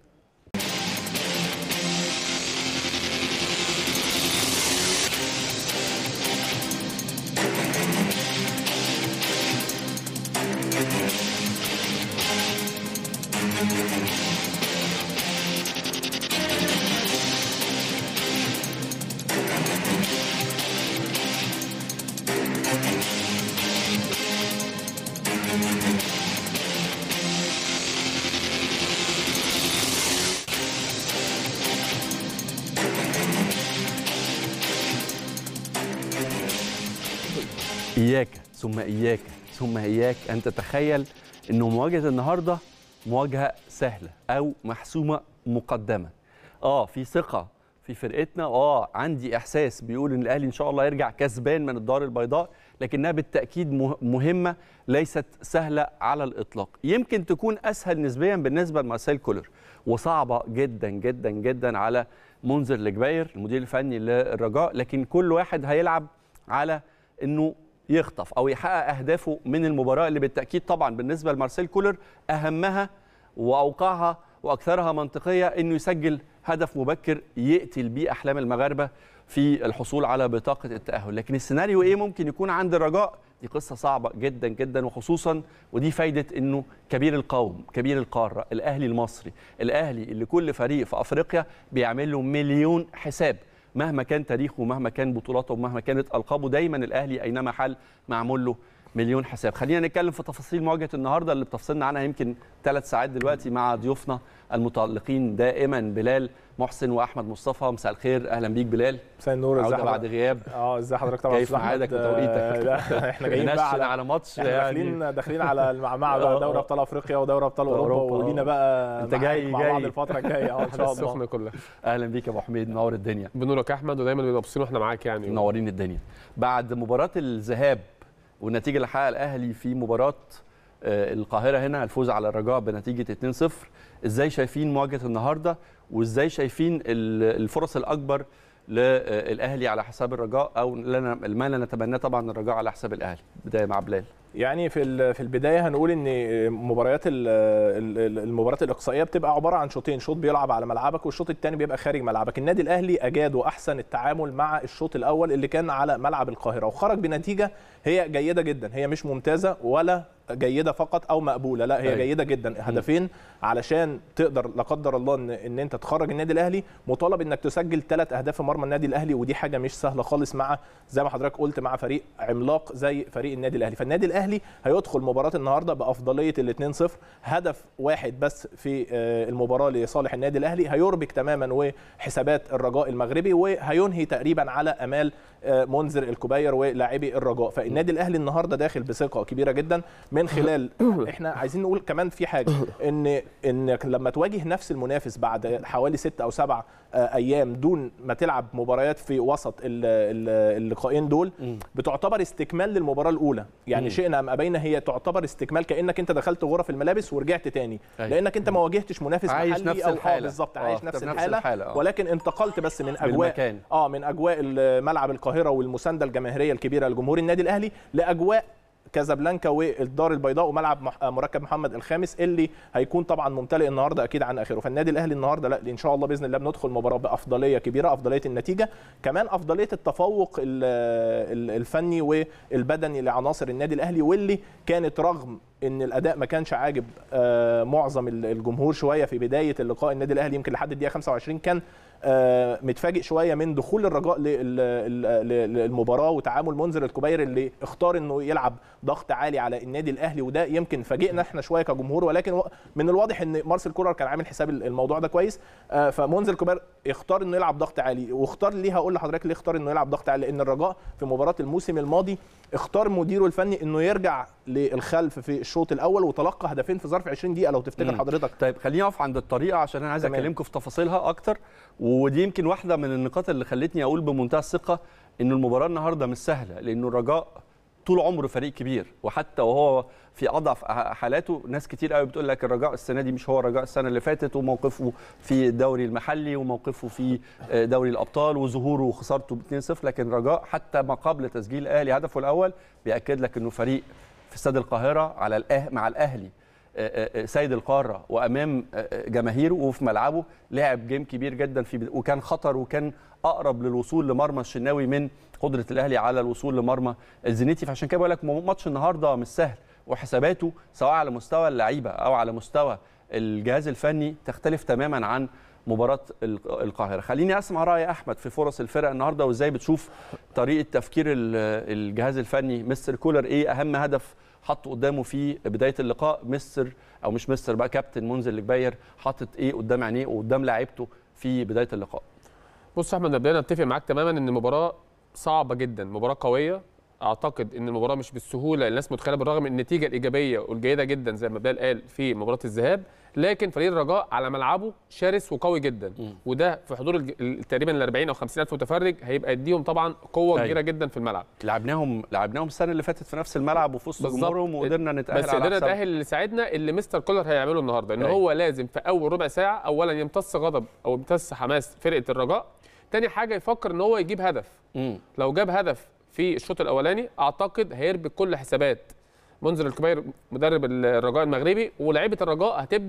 إياك ثم إياك ثم إياك أن تتخيل أنه مواجهة النهاردة مواجهة سهلة أو محسومة مقدما. آه في ثقة في فرقتنا، آه عندي إحساس بيقول أن الأهلي إن شاء الله يرجع كسبان من الدار البيضاء، لكنها بالتأكيد مهمة ليست سهلة على الإطلاق. يمكن تكون أسهل نسبيا بالنسبة لمارسيل كولر، وصعبة جدا جدا جدا على منذر الكبير المدير الفني للرجاء، لكن كل واحد هيلعب على أنه يخطف او يحقق اهدافه من المباراه، اللي بالتاكيد طبعا بالنسبه لمارسيل كولر اهمها واوقعها واكثرها منطقيه انه يسجل هدف مبكر يقتل بيه احلام المغاربه في الحصول على بطاقه التاهل. لكن السيناريو ايه ممكن يكون عند الرجاء دي قصه صعبه جدا جدا، وخصوصا ودي فايده انه كبير القوم كبير القاره الاهلي المصري، الاهلي اللي كل فريق في افريقيا بيعمل له مليون حساب مهما كان تاريخه ومهما كان بطولاته ومهما كانت القابه، دايما الاهلي اينما حل معمول له مليون حساب. خلينا نتكلم في تفاصيل مواجهه النهارده اللي بتفصلنا عنها يمكن ثلاث ساعات دلوقتي مع ضيوفنا المتالقين دائما بلال محسن واحمد مصطفى. مساء الخير، اهلا بيك بلال. مساء النور، ازي بعد غياب. اه ازي حضرتك؟ طبعا كيف معادك وتوقيتك؟ لا احنا جايين بقى على, على ماتش يعني داخلين داخلين على المعمعه بقى، دوري ابطال افريقيا ودوري ابطال اوروبا، ولينا بقى انت جاي مع جاي بعض الفتره الجايه اه ان شاء الله السخنه كلها. اهلا بيك يا ابو حميد، منور الدنيا. بنورك يا احمد، ودايما بنبقى مبسوطين واحنا معاك يعني منورين الدنيا. بعد مباراه الذهاب والنتيجه اللي حققها الاهلي في مباراه القاهره هنا، الفوز على الرجاء بنتيجه اتنين صفر، ازاي شايفين مواجهه النهارده وازاي شايفين الفرص الاكبر للاهلي على حساب الرجاء، او لنا ما لا نتمناه طبعا الرجاء على حساب الاهلي؟ بدايه مع بلال. يعني في في البدايه هنقول ان مباريات المباريات الاقصائيه بتبقى عباره عن شوطين، شوط بيلعب على ملعبك والشوط الثاني بيبقى خارج ملعبك. النادي الاهلي اجاد واحسن التعامل مع الشوط الاول اللي كان على ملعب القاهره، وخرج بنتيجه هي جيده جدا، هي مش ممتازه ولا جيده فقط او مقبوله، لا هي جيده جدا. هدفين علشان تقدر لا قدر الله ان, إن انت تخرج النادي الاهلي، مطالب انك تسجل ثلاث اهداف في مرمى النادي الاهلي، ودي حاجه مش سهله خالص مع زي ما حضرتك قلت مع فريق عملاق زي فريق النادي الاهلي. فالنادي الاهلي هيدخل مباراه النهارده بافضليه الاتنين صفر، هدف واحد بس في المباراه لصالح النادي الاهلي هيربك تماما وحسابات الرجاء المغربي، وهينهي تقريبا على امال منذر الكبير ولاعبي الرجاء. فالنادي الاهلي النهارده داخل بثقه كبيره جدا من خلال احنا عايزين نقول كمان في حاجه، ان انك لما تواجه نفس المنافس بعد حوالي ست او سبع ايام دون ما تلعب مباريات في وسط اللقاءين دول، بتعتبر استكمال للمباراه الاولى. يعني شئنا ام ابينا هي تعتبر استكمال، كانك انت دخلت غرف الملابس ورجعت تاني، لانك انت ما واجهتش منافس محلي او اه بالظبط عايش نفس الحاله, الحالة. ولكن انتقلت بس من اجواء بالمكان. اه من اجواء ملعب القاهره والمسانده الجماهيريه الكبيره لجمهور النادي الاهلي لاجواء كازابلانكا والدار البيضاء وملعب مركب محمد الخامس اللي هيكون طبعا ممتلئ النهارده اكيد عن اخره. فالنادي الاهلي النهارده لا ان شاء الله باذن الله بندخل المباراه بافضليه كبيره، افضليه النتيجه، كمان افضليه التفوق الفني والبدني لعناصر النادي الاهلي، واللي كانت رغم ان الاداء ما كانش عاجب معظم الجمهور شويه في بدايه اللقاء، النادي الاهلي يمكن لحد الدقيقه خمسة وعشرين كان متفاجئ شويه من دخول الرجاء للمباراه وتعامل منذر الكبير اللي اختار انه يلعب ضغط عالي على النادي الاهلي، وده يمكن فاجئنا احنا شويه كجمهور، ولكن من الواضح ان مارسيل كولر كان عامل حساب الموضوع ده كويس. فمنذر الكبير اختار انه يلعب ضغط عالي، واختار ليه هقول لحضرتك ليه اختار انه يلعب ضغط عالي، لان الرجاء في مباراه الموسم الماضي اختار مديره الفني انه يرجع للخلف في الشوط الاول وتلقى هدفين في ظرف عشرين دقيقه لو تفتكر حضرتك. طيب خليني اقف عند الطريقه عشان انا عايز اكلمكم في تفاصيلها اكتر، ودي يمكن واحده من النقاط اللي خلتني اقول بمنتهى الثقه انه المباراه النهارده مش سهله، لانه الرجاء طول عمره فريق كبير، وحتى وهو في اضعف حالاته ناس كتير قوي بتقول لك الرجاء السنه دي مش هو الرجاء السنه اللي فاتت، وموقفه في الدوري المحلي وموقفه في دوري الابطال وظهوره وخسارته ب اتنين صفر، لكن الرجاء حتى ما قبل تسجيل الاهلي هدفه الاول بياكد لك انه فريق في استاد القاهره على الأه... مع الاهلي سيد القاره وامام جماهيره وفي ملعبه لعب جيم كبير جدا في وكان خطر وكان اقرب للوصول لمرمى الشناوي من قدره الاهلي على الوصول لمرمى الزنيتي. فعشان كده بقول لك ماتش النهارده مش سهل، وحساباته سواء على مستوى اللعيبه او على مستوى الجهاز الفني تختلف تماما عن مباراه القاهره. خليني اسمع راي احمد في فرص الفرق النهارده، وازاي بتشوف طريقه تفكير الجهاز الفني مستر كولر، ايه اهم هدف حطه قدامه في بدايه اللقاء مستر او مش مستر بقى كابتن منذر الكبير، حاطط ايه قدام عينيه وقدام لاعيبته في بدايه اللقاء؟ بص يا احمد، نبدأ نتفق معاك تماما ان المباراه صعبه جدا، مباراه قويه. اعتقد ان المباراه مش بالسهوله اللي الناس متخيله بالرغم من النتيجه الايجابيه والجيده جدا زي ما بلال قال في مباراه الذهاب، لكن فريق الرجاء على ملعبه شرس وقوي جدا، م. وده في حضور تقريبا ال أربعين او خمسين الف متفرج هيبقى يديهم طبعا قوه أيوة. كبيره جدا في الملعب. لعبناهم لعبناهم السنه اللي فاتت في نفس الملعب وفي وسط جمهورهم وقدرنا نتاهل، بس قدرنا نتاهل. اللي ساعدنا اللي مستر كولر هيعمله النهارده ان أيوة. هو لازم في اول ربع ساعه اولا يمتص غضب او يمتص حماس فرقه الرجاء، تاني حاجه يفكر ان هو يجيب هدف. م. لو جاب هدف في الشوط الاولاني اعتقد هيربك كل حسابات منذر الكبير مدرب الرجاء المغربي، ولاعيبه الرجاء هتبدا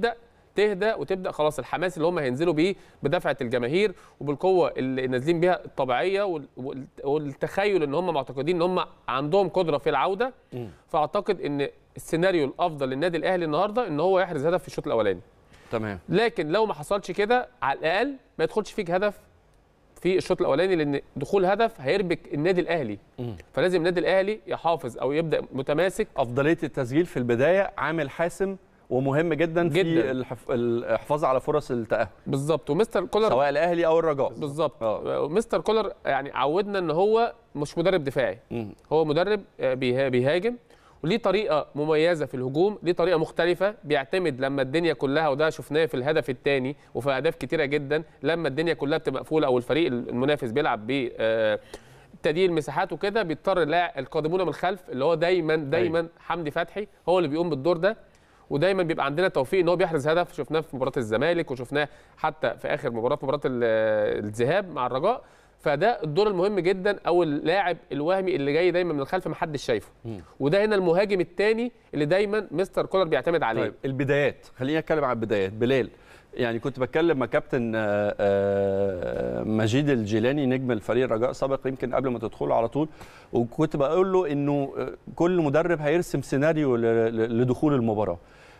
تهدى وتبدا خلاص الحماس اللي هم هينزلوا بيه بدفعه الجماهير وبالقوه اللي نازلين بيها الطبيعيه والتخيل ان هم معتقدين ان هم عندهم قدره في العوده. م. فاعتقد ان السيناريو الافضل للنادي الاهلي النهارده ان هو يحرز هدف في الشوط الاولاني. تمام. لكن لو ما حصلش كده على الاقل ما يدخلش فيك هدف في الشوط الاولاني، لان دخول هدف هيربك النادي الاهلي. م. فلازم النادي الاهلي يحافظ او يبدا متماسك. افضليه التسجيل في البدايه عامل حاسم ومهم جدا, جداً. في الحف... الحفاظ على فرص التاهل. بالظبط. ومستر كولر سواء الاهلي او الرجاء. بالظبط. مستر كولر يعني عودنا ان هو مش مدرب دفاعي. م. هو مدرب بيهاجم وليه طريقه مميزه في الهجوم، ليه طريقه مختلفه، بيعتمد لما الدنيا كلها، وده شفناه في الهدف الثاني وفي اهداف كتيره جدا، لما الدنيا كلها بتبقى مقفوله او الفريق المنافس بيلعب ب تضييق المساحات وكده، بيضطر اللاعب القادمون من الخلف اللي هو دايما دايما أي. حمدي فتحي هو اللي بيقوم بالدور ده، ودايما بيبقى عندنا توفيق ان هو بيحرز هدف. شفناه في مباراه الزمالك وشفناه حتى في اخر مباراه في مباراه الذهاب مع الرجاء. فده الدور المهم جدا، او اللاعب الوهمي اللي جاي دايما من الخلف ما حدش شايفه. م. وده هنا المهاجم الثاني اللي دايما مستر كولر بيعتمد عليه. طيب البدايات، خلينا نتكلم عن البدايات. بلال، يعني كنت بتكلم مع كابتن مجيد الجيلاني نجم الفريق الرجاء سابق يمكن قبل ما تدخلوا على طول، وكنت بقول له انه كل مدرب هيرسم سيناريو لدخول المباراه.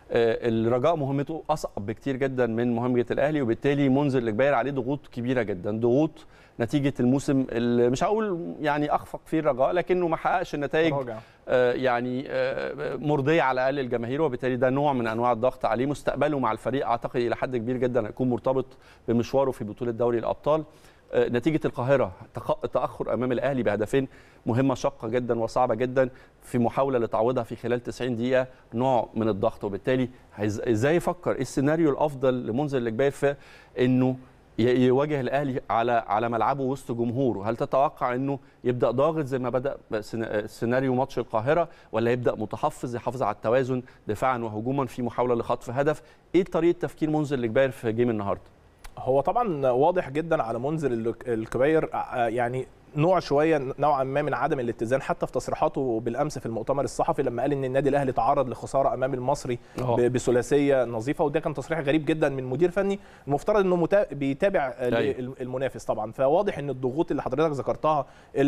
الرجاء مهمته اصعب بكتير جدا من مهمه الاهلي، وبالتالي منذر الجباير عليه ضغوط كبيره جدا، ضغوط نتيجه الموسم اللي مش هقول يعني اخفق فيه الرجاء لكنه ما حققش النتائج آه يعني آه مرضيه على الاقل الجماهير، وبالتالي ده نوع من انواع الضغط عليه. مستقبله مع الفريق اعتقد الى حد كبير جدا هيكون مرتبط بمشواره في بطوله دوري الابطال. آه نتيجه القاهره تاخر امام الاهلي بهدفين، مهمه شاقه جدا وصعبه جدا في محاوله لتعويضها في خلال تسعين دقيقه، نوع من الضغط. وبالتالي ازاي يفكر ايه السيناريو الافضل لمنذر الجباير في انه يواجه الاهلي على على ملعبه وسط جمهوره؟ هل تتوقع انه يبدا ضاغط زي ما بدا سيناريو ماتش القاهره، ولا يبدا متحفظ يحافظ على التوازن دفاعا وهجوما في محاوله لخطف هدف؟ ايه طريقه تفكير منذر الجباير في جيم النهارده؟ هو طبعا واضح جدا على منذر الجباير يعني نوع شويه نوعا ما من عدم الاتزان، حتى في تصريحاته بالامس في المؤتمر الصحفي لما قال ان النادي الاهلي تعرض لخساره امام المصري أوه. بثلاثيه نظيفه، وده كان تصريح غريب جدا من مدير فني المفترض انه متا... بيتابع المنافس طبعا. فواضح ان الضغوط اللي حضرتك ذكرتها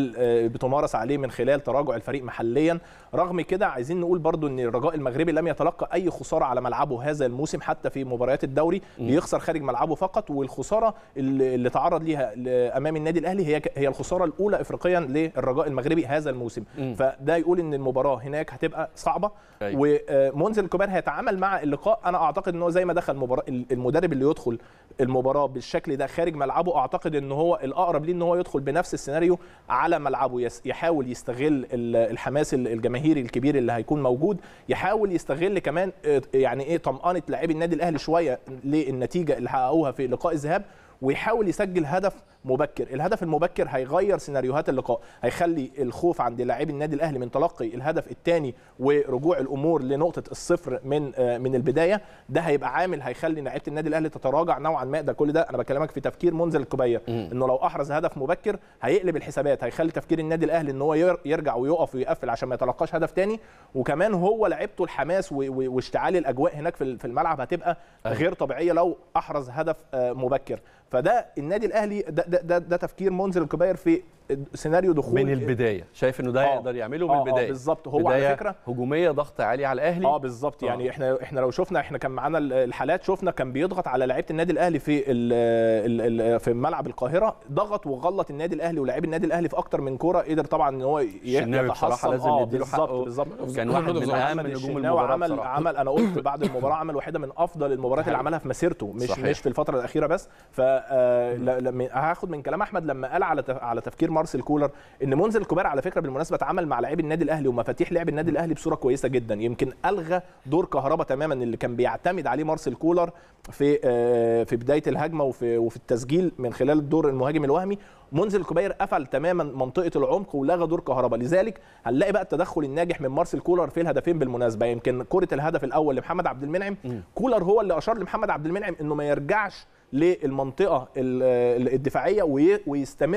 بتمارس عليه من خلال تراجع الفريق محليا. رغم كده عايزين نقول برضو ان الرجاء المغربي لم يتلقى اي خساره على ملعبه هذا الموسم، حتى في مباريات الدوري م. بيخسر خارج ملعبه فقط، والخساره اللي, اللي تعرض ليها امام النادي الاهلي هي هي الخساره الاولى افريقيا للرجاء المغربي هذا الموسم. م. فده يقول ان المباراه هناك هتبقى صعبه. أيوة. ومنذر الجباير هيتعامل مع اللقاء، انا اعتقد ان هو زي ما دخل مباراه المدرب اللي يدخل المباراه بالشكل ده خارج ملعبه، اعتقد ان هو الاقرب ليه ان هو يدخل بنفس السيناريو على ملعبه، يحاول يستغل الحماس الجماهيري الكبير اللي هيكون موجود، يحاول يستغل كمان يعني ايه طمأنة لاعبي النادي الاهلي شويه للنتيجه اللي حققوها في لقاء الذهاب، ويحاول يسجل هدف مبكر. الهدف المبكر هيغير سيناريوهات اللقاء، هيخلي الخوف عند لاعبي النادي الاهلي من تلقي الهدف الثاني ورجوع الامور لنقطه الصفر من من البدايه. ده هيبقى عامل هيخلي لعيبه النادي الاهلي تتراجع نوعا ما. ده كل ده انا بكلمك في تفكير منذر الجباير، انه لو احرز هدف مبكر هيقلب الحسابات، هيخلي تفكير النادي الاهلي ان هو يرجع ويقف ويقفل عشان ما يتلقاش هدف ثاني. وكمان هو لعيبته الحماس واشتعال الاجواء هناك في الملعب هتبقى غير طبيعيه لو احرز هدف مبكر. فده النادي الاهلي ده ده, ده, ده تفكير منذر الجباير في سيناريو دخول من البدايه. شايف انه ده يقدر يعمله من البدايه. اه بالظبط. هو على فكره هجوميه ضغط عالي على الاهلي. اه بالظبط. يعني احنا احنا لو شفنا احنا كان معانا الحالات، شفنا كان بيضغط على لعيبه النادي الاهلي في ال ال في ملعب القاهره، ضغط وغلط النادي الاهلي ولاعيبه النادي الاهلي في اكتر من كوره، قدر طبعا ان هو يتحصل. لازم اه نديله حقه. بالظبط. كان واحد من اهم نجوم المباراه عمل عمل انا قلت بعد المباراه عمل واحده من افضل المباريات اللي عملها في مسيرته، مش صحيح. مش في الفتره الاخيره بس. ف هاخد من كلام احمد لما قال على على تفكير مارسيل كولر ان منذر الجباير على فكره بالمناسبه اتعامل مع لاعبي النادي الاهلي ومفاتيح لعب النادي الاهلي بصوره كويسه جدا. يمكن الغى دور كهربا تماما اللي كان بيعتمد عليه مارسيل كولر في في بدايه الهجمه وفي وفي التسجيل من خلال الدور المهاجم الوهمي. منذر الجباير قفل تماما منطقه العمق ولغى دور كهربا. لذلك هنلاقي بقى التدخل الناجح من مارسيل كولر في الهدفين بالمناسبه. يمكن كره الهدف الاول لمحمد عبد المنعم، كولر هو اللي اشار لمحمد عبد المنعم انه ما يرجعش للمنطقه الدفاعيه ويستمر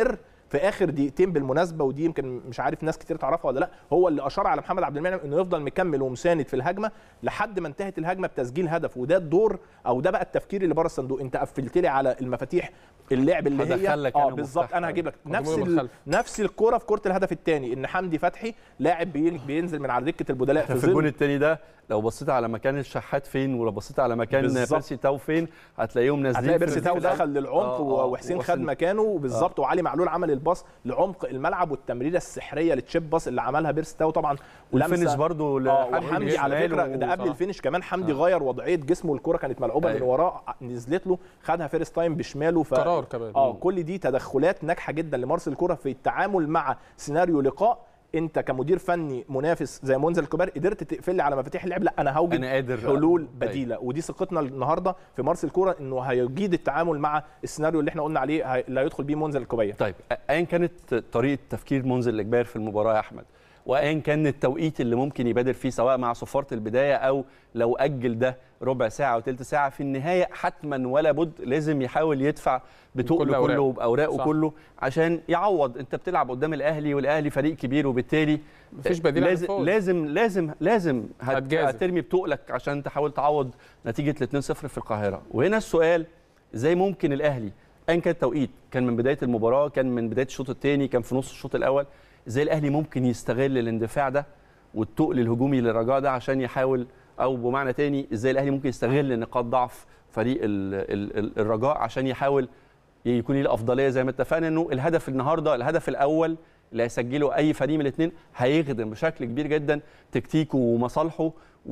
في اخر دقيقتين بالمناسبه، ودي يمكن مش عارف ناس كتير تعرفها ولا لا، هو اللي اشار على محمد عبد المنعم انه يفضل مكمل ومساند في الهجمه لحد ما انتهت الهجمه بتسجيل هدف. وده الدور او ده بقى التفكير اللي بره الصندوق. انت قفلت لي على المفاتيح اللعب اللي هي اه بالظبط. انا هجيب لك نفس ال... نفس الكره في كره الهدف الثاني، ان حمدي فتحي لاعب بينزل من على دكه البدلاء في, في الجول الثاني ده لو بصيت على مكان الشحات فين ولو بصيت على مكان بيرسي تاو فين هتلاقيهم نازلين. هتلاقي بيرسي تاو دخل للعمق آه آه وحسين خد مكانه بالظبط آه. وعلي معلول عمل الباص لعمق الملعب، والتمريره السحريه للتشيب باص اللي عملها بيرسي تاو طبعا، والفينش برضه لحمدي على فكره ده قبل الفينش كمان. حمدي آه. غير وضعيه جسمه، الكره كانت ملعوبه أيوه. من وراه نزلت له خدها فيرست تايم بشماله ف... قرار كمان اه كل دي تدخلات ناجحه جدا لمارسيل كولر في التعامل مع سيناريو لقاء. انت كمدير فني منافس زي منذر الكبار قدرت تقفل لي على مفاتيح اللعب، لا انا هوجد أنا قادر حلول بديله أي. ودي ثقتنا النهارده في مارسيل كولر انه هيجيد التعامل مع السيناريو اللي احنا قلنا عليه اللي هيدخل بيه منذر الكبار. طيب ايا كانت طريقه تفكير منذر الكبار في المباراه يا احمد، وايا كان التوقيت اللي ممكن يبادر فيه سواء مع صفاره البدايه او لو اجل ده ربع ساعه او ثلث ساعه، في النهايه حتما ولا بد لازم يحاول يدفع بتقله كله وباوراقه كله عشان يعوض. انت بتلعب قدام الاهلي والاهلي فريق كبير وبالتالي مفيش بديل لازم لازم لازم لازم هترمي بتقلك عشان تحاول تعوض نتيجه ال اتنين صفر في القاهره. وهنا السؤال ازاي ممكن الاهلي ايا كان التوقيت، كان من بدايه المباراه، كان من بدايه الشوط الثاني، كان في نص الشوط الاول، ازاي الاهلي ممكن يستغل الاندفاع ده والتقل الهجومي للرجاء ده عشان يحاول، او بمعنى تاني ازاي الاهلي ممكن يستغل نقاط ضعف فريق ال ال الرجاء عشان يحاول يكون له الافضليه. زي ما اتفقنا انه الهدف النهارده الهدف الاول اللي هيسجله اي فريق من الاثنين هيخدم بشكل كبير جدا تكتيكه ومصالحه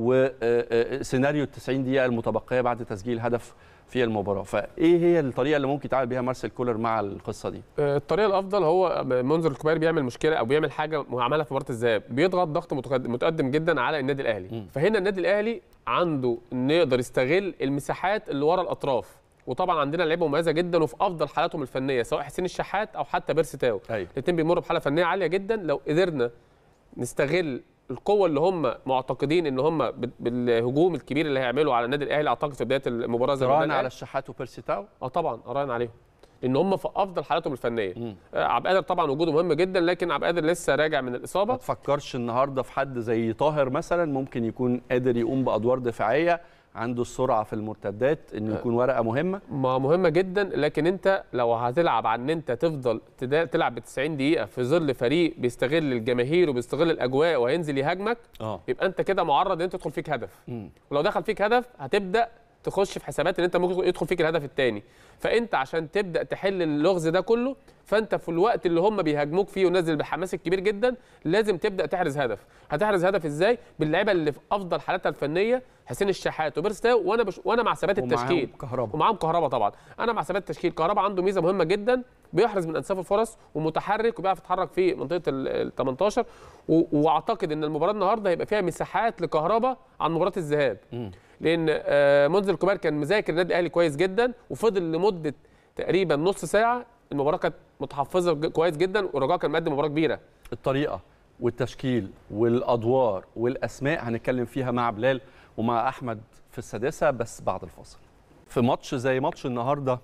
وسيناريو ال تسعين دقيقه المتبقيه بعد تسجيل هدف في المباراه. فايه هي الطريقه اللي ممكن يتعامل بيها مارسيل كولر مع القصه دي؟ الطريقه الافضل هو منذر الكباري بيعمل مشكله او بيعمل حاجه عملها في مباراه الذهاب، بيضغط ضغط متقدم جدا على النادي الاهلي. م. فهنا النادي الاهلي عنده انه يقدر يستغل المساحات اللي ورا الاطراف، وطبعا عندنا لعيبه مميزه جدا وفي افضل حالاتهم الفنيه سواء حسين الشحات او حتى بيرسي تاو. أيوة. الاثنين بيمروا بحاله فنيه عاليه جدا. لو قدرنا نستغل القوه اللي هم معتقدين ان هم بالهجوم الكبير اللي هيعملوا على النادي الاهلي اعتقد في بدايه المباراه زي ما قلنا على الشحات وبيرسي تاو اه طبعا قرانا عليهم لان هم في افضل حالاتهم الفنيه. عبد القادر طبعا وجوده مهم جدا، لكن عبد القادر لسه راجع من الاصابه. ما تفكرش النهارده في حد زي طاهر مثلا ممكن يكون قادر يقوم بادوار دفاعيه، عنده السرعه في المرتدات، انه يكون ورقه مهمه ما مهمه جدا. لكن انت لو هتلعب عن ان انت تفضل تلعب ب تسعين دقيقه في ظل فريق بيستغل الجماهير وبيستغل الاجواء وهينزل يهاجمك، اه يبقى انت كده معرض ان انت تدخل فيك هدف. م. ولو دخل فيك هدف هتبدا تخش في حسابات ان انت ممكن يدخل فيك الهدف الثاني. فانت عشان تبدا تحل اللغز ده كله، فانت في الوقت اللي هم بيهاجموك فيه ونازل بحماس كبير جدا لازم تبدا تحرز هدف. هتحرز هدف ازاي؟ باللعيبه اللي في افضل حالاتها الفنيه، حسين الشحات وبيرسي تاو، وانا بش... وانا مع ثبات التشكيل ومعاهم كهربا طبعا. انا مع ثبات التشكيل. كهربا عنده ميزه مهمه جدا، بيحرز من انساف الفرص ومتحرك وبيعرف يتحرك في منطقه ال تمنتاشر، و... واعتقد ان المباراه النهارده هيبقى فيها مساحات لكهربا عن مباراه الذهاب. م. لان منذر الكبار كان مذاكر النادي الاهلي كويس جدا، وفضل لمده تقريبا نص ساعه المباراه كانت متحفظه كويس جدا، والرجاء كان مقدم مباراه كبيره. الطريقه والتشكيل والادوار والاسماء هنتكلم فيها مع بلال ومع احمد في السادسه بس بعد الفاصل. في ماتش زي ماتش النهارده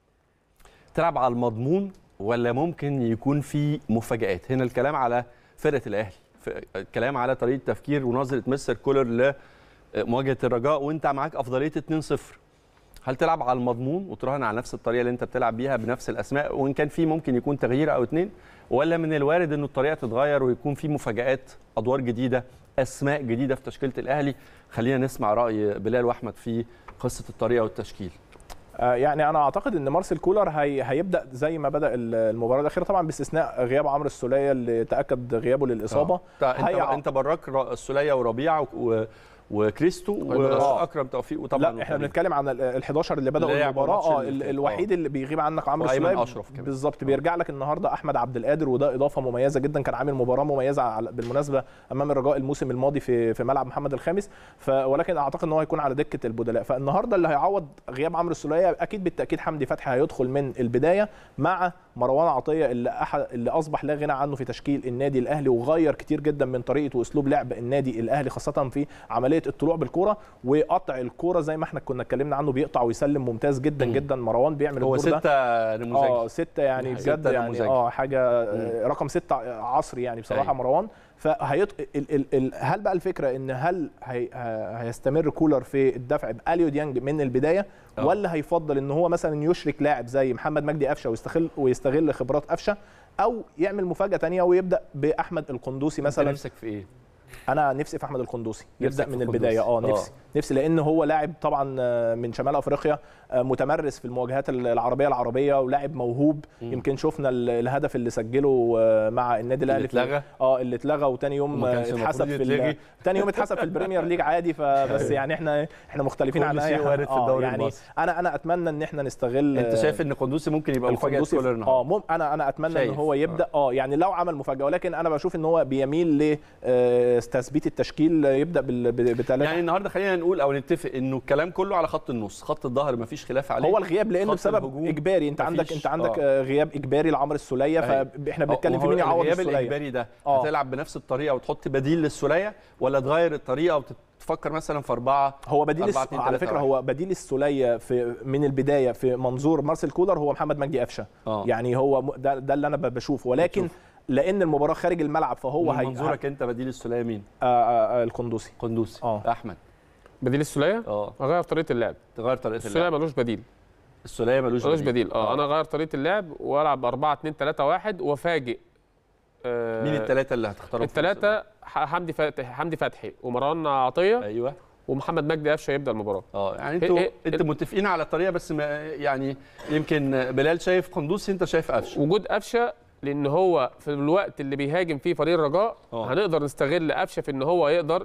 تلعب على المضمون ولا ممكن يكون في مفاجآت؟ هنا الكلام على فرقه الاهلي، الكلام على طريقه تفكير ونظره مستر كولر لمواجهه الرجاء وانت معاك افضليه اتنين صفر. هل تلعب على المضمون وتراهن على نفس الطريقه اللي انت بتلعب بيها بنفس الاسماء وان كان في ممكن يكون تغيير او اتنين، ولا من الوارد انه الطريقه تتغير ويكون في مفاجآت، ادوار جديده، اسماء جديده في تشكيله الاهلي؟ خلينا نسمع راي بلال واحمد في قصه الطريقه والتشكيل. يعني انا اعتقد ان مارسيل كولر هي هيبدا زي ما بدا المباراه الاخيره، طبعا باستثناء غياب عمرو السوليه اللي تاكد غيابه للاصابه. انت انت براك السوليه وربيعه و وكريستو واكرم توفيق وطبعا لا احنا بنتكلم عن ال حداشر اللي بداوا المباراه. اه الوحيد اللي بيغيب عنك عمرو السوليه بالظبط. بيرجع لك النهارده احمد عبد القادر، وده اضافه مميزه جدا، كان عامل مباراه مميزه بالمناسبه امام الرجاء الموسم الماضي في في ملعب محمد الخامس، ولكن اعتقد ان هو هيكون على دكه البدلاء. فالنهارده اللي هيعوض غياب عمرو السوليه اكيد بالتاكيد حمدي فتحي هيدخل من البدايه مع مروان عطيه اللي أحد اللي اصبح لا غنى عنه في تشكيل النادي الاهلي، وغير كتير جدا من طريقه واسلوب لعب النادي الاهلي خاصه في عمليه الطلوع بالكوره وقطع الكوره زي ما احنا كنا اتكلمنا عنه، بيقطع ويسلم ممتاز جدا م. جدا. مروان بيعمل هو الدور ستة ده نموذجي اه ستة يعني بجد يعني اه حاجه م. رقم ستة عصري يعني بصراحه. أي. مروان فهيط ال... ال... ال... هل بقى الفكره ان هل هي... هيستمر كولر في الدفع باليو ديانج من البدايه أوه. ولا هيفضل ان هو مثلا يشرك لاعب زي محمد مجدي قفشه ويستغل ويستغل خبرات قفشه، او يعمل مفاجاه ثانيه ويبدا باحمد القندوسي مثلا؟ نفسك في ايه؟ انا نفسي في احمد القندوسي يبدا من البدايه. اه نفسي أوه. نفسي لان هو لاعب طبعا من شمال افريقيا، متمرس في المواجهات العربيه العربيه ولاعب موهوب. م. يمكن شفنا الهدف اللي سجله مع النادي الاهلي اللي اتلغى اه اللي اتلغى وتاني يوم اتحسب في تاني يوم اتحسب في البريمير ليج عادي. فبس يعني احنا احنا مختلفين عن اي حد اه يعني المصر. انا انا اتمنى ان احنا نستغل. انت شايف ان قندوسي ممكن يبقى مفاجاه كولر النهارده؟ اه مم... انا انا اتمنى ان هو يبدا اه يعني لو عمل مفاجاه، ولكن انا بشوف ان هو بيميل لتثبيت التشكيل يبدا بثلاثه. يعني النهارده خلينا نقول او نتفق انه الكلام كله على خط النص، خط الظهر مفيش خلاف عليه. هو الغياب لانه بسبب اجباري، انت عندك انت عندك آه. غياب اجباري لعمرو السوليه، فاحنا بنتكلم في مين يعوض السوليه. الغياب الاجباري ده آه. هتلعب بنفس الطريقه وتحط بديل للسوليه، ولا تغير الطريقه وتفكر مثلا في اربعه؟ هو بديل الس... على فكره واحد. هو بديل السوليه في من البدايه في منظور مارسيل كولر هو محمد مجدي قفشه. آه. يعني هو ده, ده اللي انا بشوفه، ولكن بتشوف. لان المباراه خارج الملعب فهو هي منظورك انت بديل السوليه مين؟ آه آه القندوسي. قندوسي اه احمد بديل السوليه؟ اه اغير طريقه اللعب. تغير طريقه اللعب. السوليه ملوش بديل. السوليه ملوش بديل. بديل اه انا اغير طريقه اللعب والعب أربعة اتنين تلاتة واحد وافاجئ. آه مين الثلاثه اللي هتختارهم؟ الثلاثه حمدي فتحي حمدي فتحي ومروان عطيه. ايوه. ومحمد مجدي قفشه يبدا المباراه. اه يعني انتوا انتوا متفقين على الطريقه، بس يعني يمكن بلال شايف قندوسي، انت شايف قفشه. وجود قفشه لان هو في الوقت اللي بيهاجم فيه فريق الرجاء أوه. هنقدر نستغل قفشه في ان هو يقدر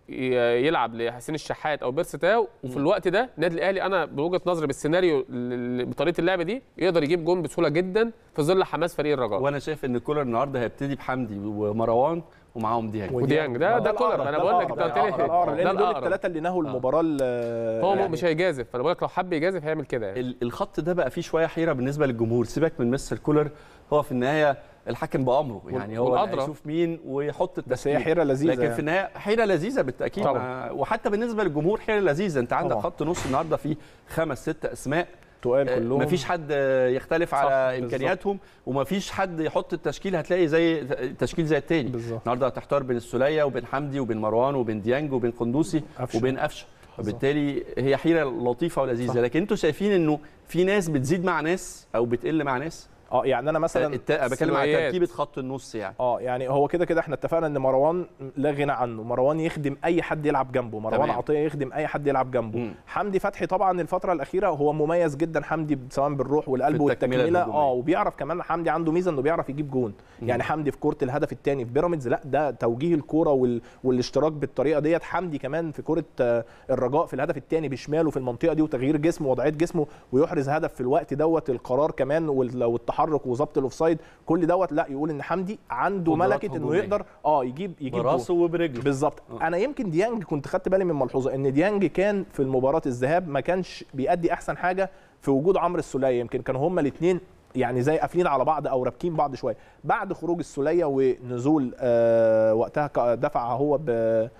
يلعب لحسين الشحات او بيرسي تاو، وفي الوقت ده النادي الاهلي انا بوجهه نظري بالسيناريو بطريقه اللعب دي يقدر يجيب جون بسهوله جدا في ظل حماس فريق الرجاء. وانا شايف ان كولر النهارده هيبتدي بحمدي ومروان ومعاهم ديانج. وديانج ده ده كولر، انا بقول لك انت قلت لي لان دول الثلاثه اللي نهوا المباراه. هو يعني مش هيجازف، فانا بقول لك لو حب يجازف هيعمل كده يعني. الخط ده بقى فيه شويه حيره بالنسبه للجمهور، سيبك من مستر كولر، هو في النهايه الحكم بامره، يعني هو هيشوف مين ويحط التسليم. بس هي حيره لذيذه، لكن يعني. في النهايه حيره لذيذه بالتاكيد طبعا. وحتى بالنسبه للجمهور حيره لذيذه. انت عندك طبعا. خط نص النهارده فيه خمس ست اسماء تقال كلهم، مفيش حد يختلف على امكانياتهم، ومفيش حد يحط التشكيل هتلاقي زي تشكيل زي التاني. النهارده هتحتار بين السوليه وبين حمدي وبين مروان وبين ديانج وبين قندوسي وبين قفشه، وبالتالي هي حيره لطيفه ولذيذه. لكن انتوا شايفين انه في ناس بتزيد مع ناس او بتقل مع ناس؟ اه يعني انا مثلا الت... بتكلم على تركيبه خط النص يعني. اه يعني هو كده كده احنا اتفقنا ان مروان لا غنى عنه، مروان يخدم اي حد يلعب جنبه، مروان عطيه يخدم اي حد يلعب جنبه. مم. حمدي فتحي طبعا الفتره الاخيره هو مميز جدا حمدي، سواء بالروح والقلب والتكمله اه وبيعرف كمان حمدي عنده ميزه انه بيعرف يجيب جون. مم. يعني حمدي في كوره الهدف الثاني في بيراميدز لا ده توجيه الكوره وال... والاشتراك بالطريقه ديت. حمدي كمان في كوره الرجاء في الهدف الثاني بشماله في المنطقه دي وتغيير جسمه ووضعيه جسمه ويحرز هدف في الوقت دوت. القرار كمان والتحرك وظبط الاوفسايد كل دوت لا يقول ان حمدي عنده ملكه انه يقدر اه يجيب يجيب براسه وبرجله بالظبط. انا يمكن ديانج كنت خدت بالي من ملحوظه ان ديانج كان في المباراه الذهاب ما كانش بيأدي احسن حاجه في وجود عمرو السوليه، يمكن كانوا هما الاثنين يعني زي قافلين على بعض او رابكين بعض شويه. بعد خروج السوليه ونزول آه وقتها دفع هو ب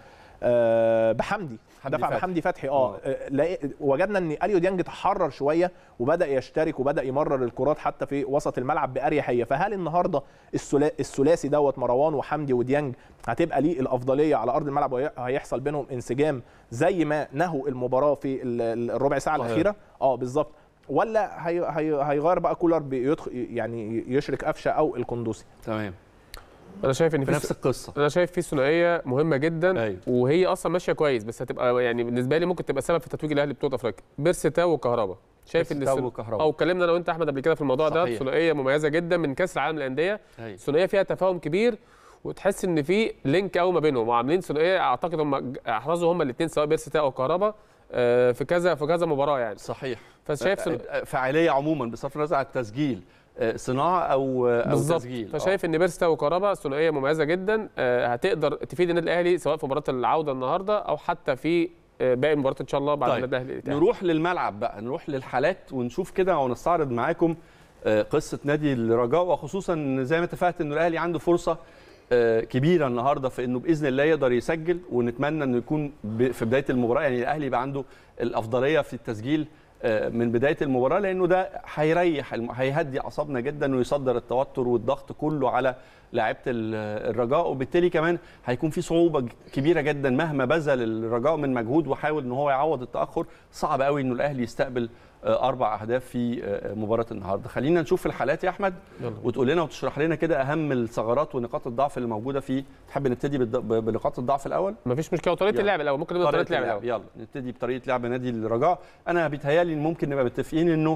آه بحمدي دفع بحمدي فتحي اه وجدنا ان اليو ديانج تحرر شويه وبدا يشترك وبدا يمرر الكرات حتى في وسط الملعب باريحيه. فهل النهارده الثلاثي دوت مروان وحمدي وديانج هتبقى ليه الافضليه على ارض الملعب وهيحصل بينهم انسجام زي ما نهوا المباراه في الربع ساعه الاخيره؟ اه بالظبط. ولا هي هي هيغير بقى كولر بيدخل يعني يشرك قفشه او القندوسي؟ تمام. انا شايف ان في نفس القصه، انا شايف في ثنائيه مهمه جدا. أيوه. وهي اصلا ماشيه كويس، بس هتبقى يعني بالنسبه لي ممكن تبقى سبب في تتويج الاهلي بطوله افريقيا. بيرسي تاو وكهربا، شايف ان السن... او اتكلمنا انا وانت احمد قبل كده في الموضوع صحيح. ده ثنائيه مميزه جدا من كاس العالم للانديه. ثنائيه فيها تفاهم كبير وتحس ان في لينك قوي ما بينهم وعاملين ثنائيه. اعتقد هم احرزوا هم الاثنين سواء بيرسي تاو او كهربا في كذا في كذا مباراه يعني. صحيح. فشايف سن... فعاليه عموما بصرف النظر عن التسجيل، صناعه او او تسجيل. فشايف ان بيرسي تاو وكهربا ثنائيه مميزه جدا هتقدر تفيد النادي الاهلي سواء في مباراه العوده النهارده او حتى في باقي المباريات ان شاء الله بعد طيب. النادي الاهلي. نروح للملعب بقى، نروح للحالات ونشوف كده ونستعرض معاكم قصه نادي الرجاء، وخصوصا زي ما اتفقت انه الاهلي عنده فرصه كبيره النهارده في انه باذن الله يقدر يسجل، ونتمنى انه يكون في بدايه المباراه، يعني الاهلي يبقى عنده الافضليه في التسجيل من بدايه المباراه، لانه ده هيريح هيهدي اعصابنا جدا ويصدر التوتر والضغط كله على لاعيبه الرجاء، وبالتالي كمان هيكون في صعوبه كبيره جدا مهما بذل الرجاء من مجهود وحاول ان هو يعوض التاخر. صعب قوي انه الاهلي يستقبل اربع اهداف في مباراه النهارده. خلينا نشوف الحالات يا احمد وتقول لنا وتشرح لنا كده اهم الثغرات ونقاط الضعف اللي موجوده فيه. تحب نبتدي بنقاط الضعف الاول؟ مفيش مشكله. وطريقه اللعب الاول ممكن نبدا بطريقه اللعب الاول. يلا نبتدي بطريقه لعب نادي الرجاء. انا بيتهيالي ممكن نبقى متفقين انه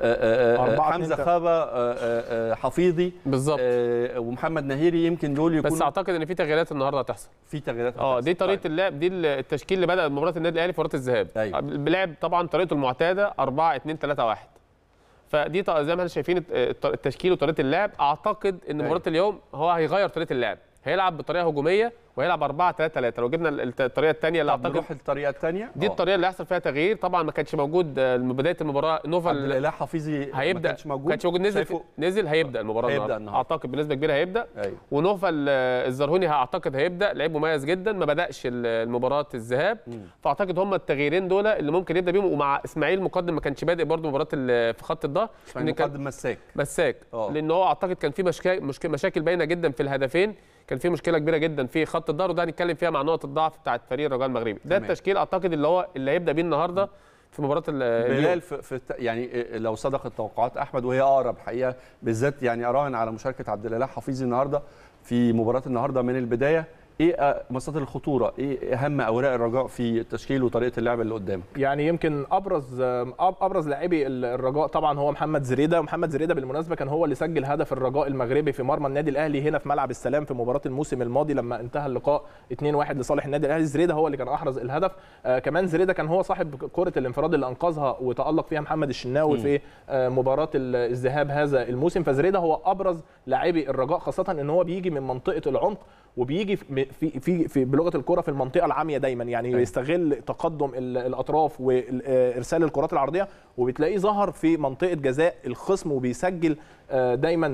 حمزه خابه حفيظي بالظبط ومحمد نهيري يمكن دول يكونوا، بس اعتقد ان في تغييرات النهارده هتحصل. في تغييرات اه دي طريقه طيب. اللعب، دي التشكيل اللي بدا مباراه النادي الاهلي في مباراه الذهاب. أيوة. بلعب طبعا طريقته المعتاده أربعة اتنين تلاتة واحد، فدي زي ما احنا شايفين التشكيل وطريقه اللعب. اعتقد ان مباراه اليوم هو هيغير طريقه اللعب، هيلعب بطريقه هجوميه وهيلعب أربعة تلاتة تلاتة. لو جبنا الطريقه الثانيه اللي اعتقد نروح الطريقه الثانيه دي الطريقه اللي هيحصل فيها تغيير. طبعا ما كانش موجود بدايه المباراه نوفل عبد الاله حفيظي هيبدا، ما كانش موجود ما كانش موجود نزل نزل هيبدا المباراه هيبدأ النهارده اعتقد بنسبه كبيره هيبدا. أيوة. ونوفل الزرهوني اعتقد هيبدا، لعيب مميز جدا ما بداش المباراه الذهاب، فاعتقد هم التغييرين دول اللي ممكن يبدا بيهم. ومع اسماعيل مقدم ما كانش بادئ برده مباراه في خط الظهر، مقدم مساك مساك لان هو اعتقد كان في مشاكل مشاكل باينه جدا في الهدفين، كان في مشكله كبيره جدا في خط الظهر، وده هنتكلم فيها مع نقط الضعف بتاعت فريق الرجاء المغربي. ده التشكيل اعتقد اللي هو اللي هيبدا بيه النهارده في مباراه بلال. في, في يعني لو صدق التوقعات احمد، وهي اقرب حقيقه بالذات، يعني اراهن على مشاركه عبد الاله حفيظي النهارده في مباراه النهارده من البدايه. ايه مصادر الخطوره؟ ايه اهم اوراق الرجاء في التشكيل وطريقه اللعب اللي قدامك؟ يعني يمكن ابرز ابرز لاعبي الرجاء طبعا هو محمد زريده، ومحمد زريده بالمناسبه كان هو اللي سجل هدف الرجاء المغربي في مرمى النادي الاهلي هنا في ملعب السلام في مباراه الموسم الماضي لما انتهى اللقاء اتنين واحد لصالح النادي الاهلي. زريده هو اللي كان احرز الهدف. آه كمان زريده كان هو صاحب كره الانفراد اللي انقذها وتالق فيها محمد الشناوي م. في آه مباراه الذهاب هذا الموسم. فزريده هو ابرز لاعبي الرجاء، خاصه ان هو بيجي من منطقه العمق وبيجي في في في بلغه الكره في المنطقه العاميه دايما، يعني أي. يستغل تقدم الاطراف وارسال الكرات العرضيه، وبتلاقيه ظهر في منطقه جزاء الخصم وبيسجل دايما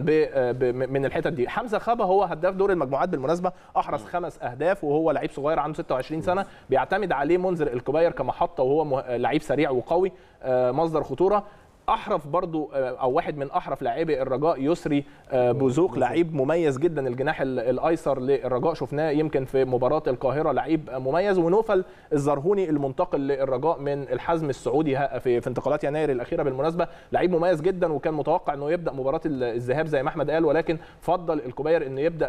من الحتت دي. حمزه خابه هو هداف دور المجموعات بالمناسبه، احرز خمس اهداف وهو لعيب صغير عنده ستة وعشرين سنه، بيعتمد عليه منذر الكبير كمحطه، وهو لعيب سريع وقوي مصدر خطوره. احرف برضو او واحد من احرف لاعبي الرجاء يسري بوزوق، لعيب مميز جدا الجناح الايسر للرجاء، شفناه يمكن في مباراه القاهره، لعيب مميز. ونوفل الزرهوني المنتقل للرجاء من الحزم السعودي في في انتقالات يناير الاخيره بالمناسبه، لعيب مميز جدا، وكان متوقع انه يبدا مباراه الذهاب زي ما احمد قال، ولكن فضل الكبير انه يبدا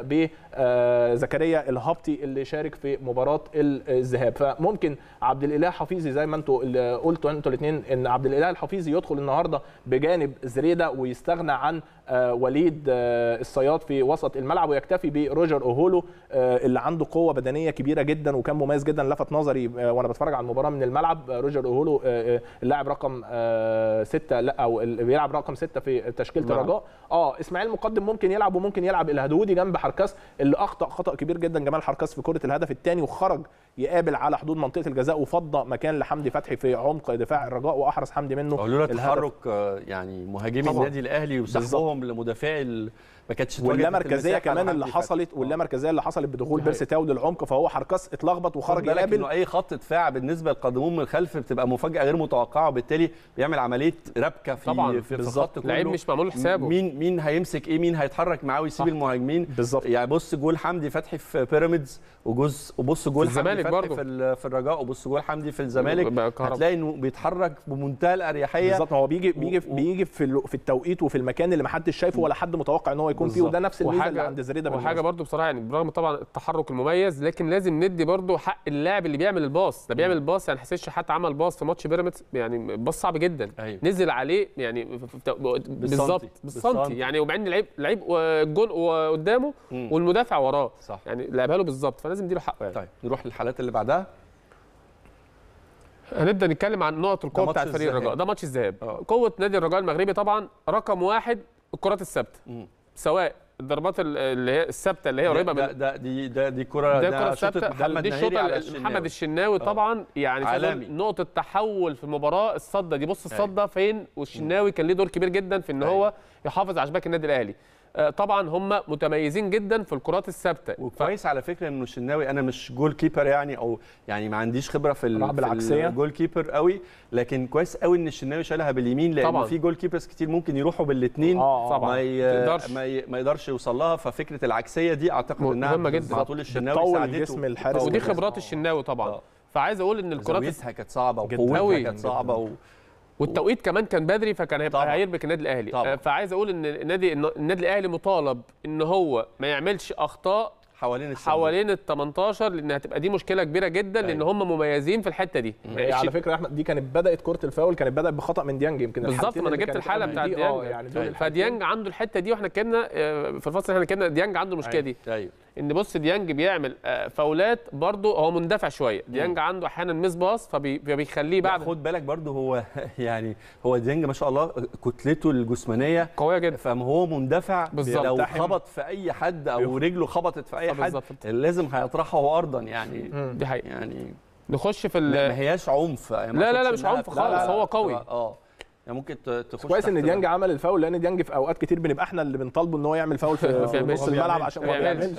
بزكريا الهبطي اللي شارك في مباراه الذهاب. فممكن عبد الاله حفيظي زي ما انتوا قلتوا انتوا الاثنين ان عبد الاله الحفيظي يدخل النهارده بجانب زريده ويستغنى عن وليد الصياد في وسط الملعب، ويكتفي بروجر اوهولو اللي عنده قوه بدنيه كبيره جدا وكان مميز جدا. لفت نظري وانا بتفرج على المباراه من الملعب روجر اوهولو اللاعب رقم ستة، لا او بيلعب رقم ستة في تشكيله الرجاء. اه اسماعيل مقدم ممكن يلعب، وممكن يلعب الهدودي جنب حركاس اللي اخطا خطا كبير جدا جمال حركاس في كره الهدف الثاني، وخرج يقابل على حدود منطقه الجزاء وفضى مكان لحمدي فتحي في عمق دفاع الرجاء، واحرز حمدي منه لولا تحرك يعني مهاجمي النادي الاهلي وسحبهم لمدافعي ما كانتش واللا مركزيه كمان اللي حصلت، واللا مركزيه اللي حصلت بدخول بيرسي تاو للعمق، فهو حركاس اتلخبط وخرج يقابل. انه اي خط دفاع بالنسبه للقادمون من الخلف بتبقى مفاجاه غير متوقعه، وبالتالي بيعمل عمليه ربكه في طبعا في الخط كله. لعيب مش معمول حسابه، مين مين هيمسك ايه، مين هيتحرك معاه ويسيب المهاجمين بالظبط. يعني بص جول حمدي فتحي في بيراميدز، وجوز وبص جول حمدي فتحي في, في الرجاء، وبص جول حمدي في الزمالك، هتلاقي انه بيتحرك بمنتهى الاريحيه بالظبط. هو بيجي بيجي و... بيجي في في التوقيت وفي المكان اللي ما حدش شايفه ولا حد متوقع ان هو يكون فيه، وده نفس الميزه اللي عند زريده. وحاجه برده بصراحه يعني برغم طبعا التحرك المميز، لكن لازم ندي برده حق اللاعب اللي بيعمل الباص ده. بيعمل الباص يعني حسين شحات عمل باص في ماتش بيراميدز، يعني باص صعب جدا. أيوه. نزل عليه يعني بالظبط بالسنتي يعني، وبعدين لعيب لعيب الجون قدامه والمدافع وراه، صح. يعني لعبها له بالظبط، فلازم نديله حقه يعني. طيب نروح للحالات اللي بعدها. هنبدا نتكلم عن نقط القوه بتاعت فريق الرجاء. ده ماتش الذهاب. قوه نادي الرجاء المغربي طبعا رقم واحد الكرات الثابته، سواء الضربات اللي هي الثابته اللي هي قريبه ده من ده دي ده دي كره ده كره شوطة ثابته. محمد دي نهيري على الشوطه محمد الشناوي آه. طبعا يعني عالمي. نقطه تحول في المباراه. الصده دي بص الصده فين، والشناوي كان ليه دور كبير جدا في ان هو يحافظ على شباك النادي الاهلي. طبعا هم متميزين جدا في الكرات الثابته. وكويس ف... على فكره انه الشناوي، انا مش جول كيبر يعني او يعني ما عنديش خبره في الجول كيبر قوي، لكن كويس قوي ان الشناوي شالها باليمين، لان طبعا في جول كيبرز كتير ممكن يروحوا بالاثنين ما ي... ما, ي... ما يقدرش يوصل لها. ففكره العكسيه دي اعتقد انها مهمه جدا على طول الشناوي ساعدته، ودي خبرات الشناوي طبعا. أوه. فعايز اقول ان الكرات زاويتها كانت صعبه وقوتها كانت صعبه و... والتوقيت كمان كان بدري، فكان هيبقى هيربك النادي الاهلي طبعا. فعايز اقول ان النادي النادي الاهلي مطالب ان هو ما يعملش اخطاء حوالين حوالين ال تمنتاشر، لان هتبقى دي مشكله كبيره جدا لان هم مميزين في الحته دي. على فكره يا احمد دي كانت بدات كره الفاول كانت بدات بخطا من ديانج يمكن بالظبط. ما انا جبت الحاله بتاعت ديانج يعني. فديانج عنده الحته دي، واحنا كنا في الفصل احنا كنا ديانج عنده المشكله دي. ايوه ان بص ديانج بيعمل فاولات برضه، هو مندفع شويه. ديانج عنده احيانا ميس باص فبيخليه بعد. خد بالك برضه هو يعني هو ديانج ما شاء الله كتلته الجسمانيه قويه جدا، فهو مندفع بالزبط. لو خبط في اي حد او رجله خبطت في اي حد لازم هيطرحه ارضا يعني. دي حقيقه يعني نخش في ما هياش عنف يعني. لا لا لا مش عنف خالص، هو قوي. اه يعني ممكن تخش. كويس ان ديانج عمل الفاول، لان ديانج في اوقات كتير بنبقى احنا اللي بنطالبه ان هو يعمل فاول في, في نص الملعب عشان ما بيعملش.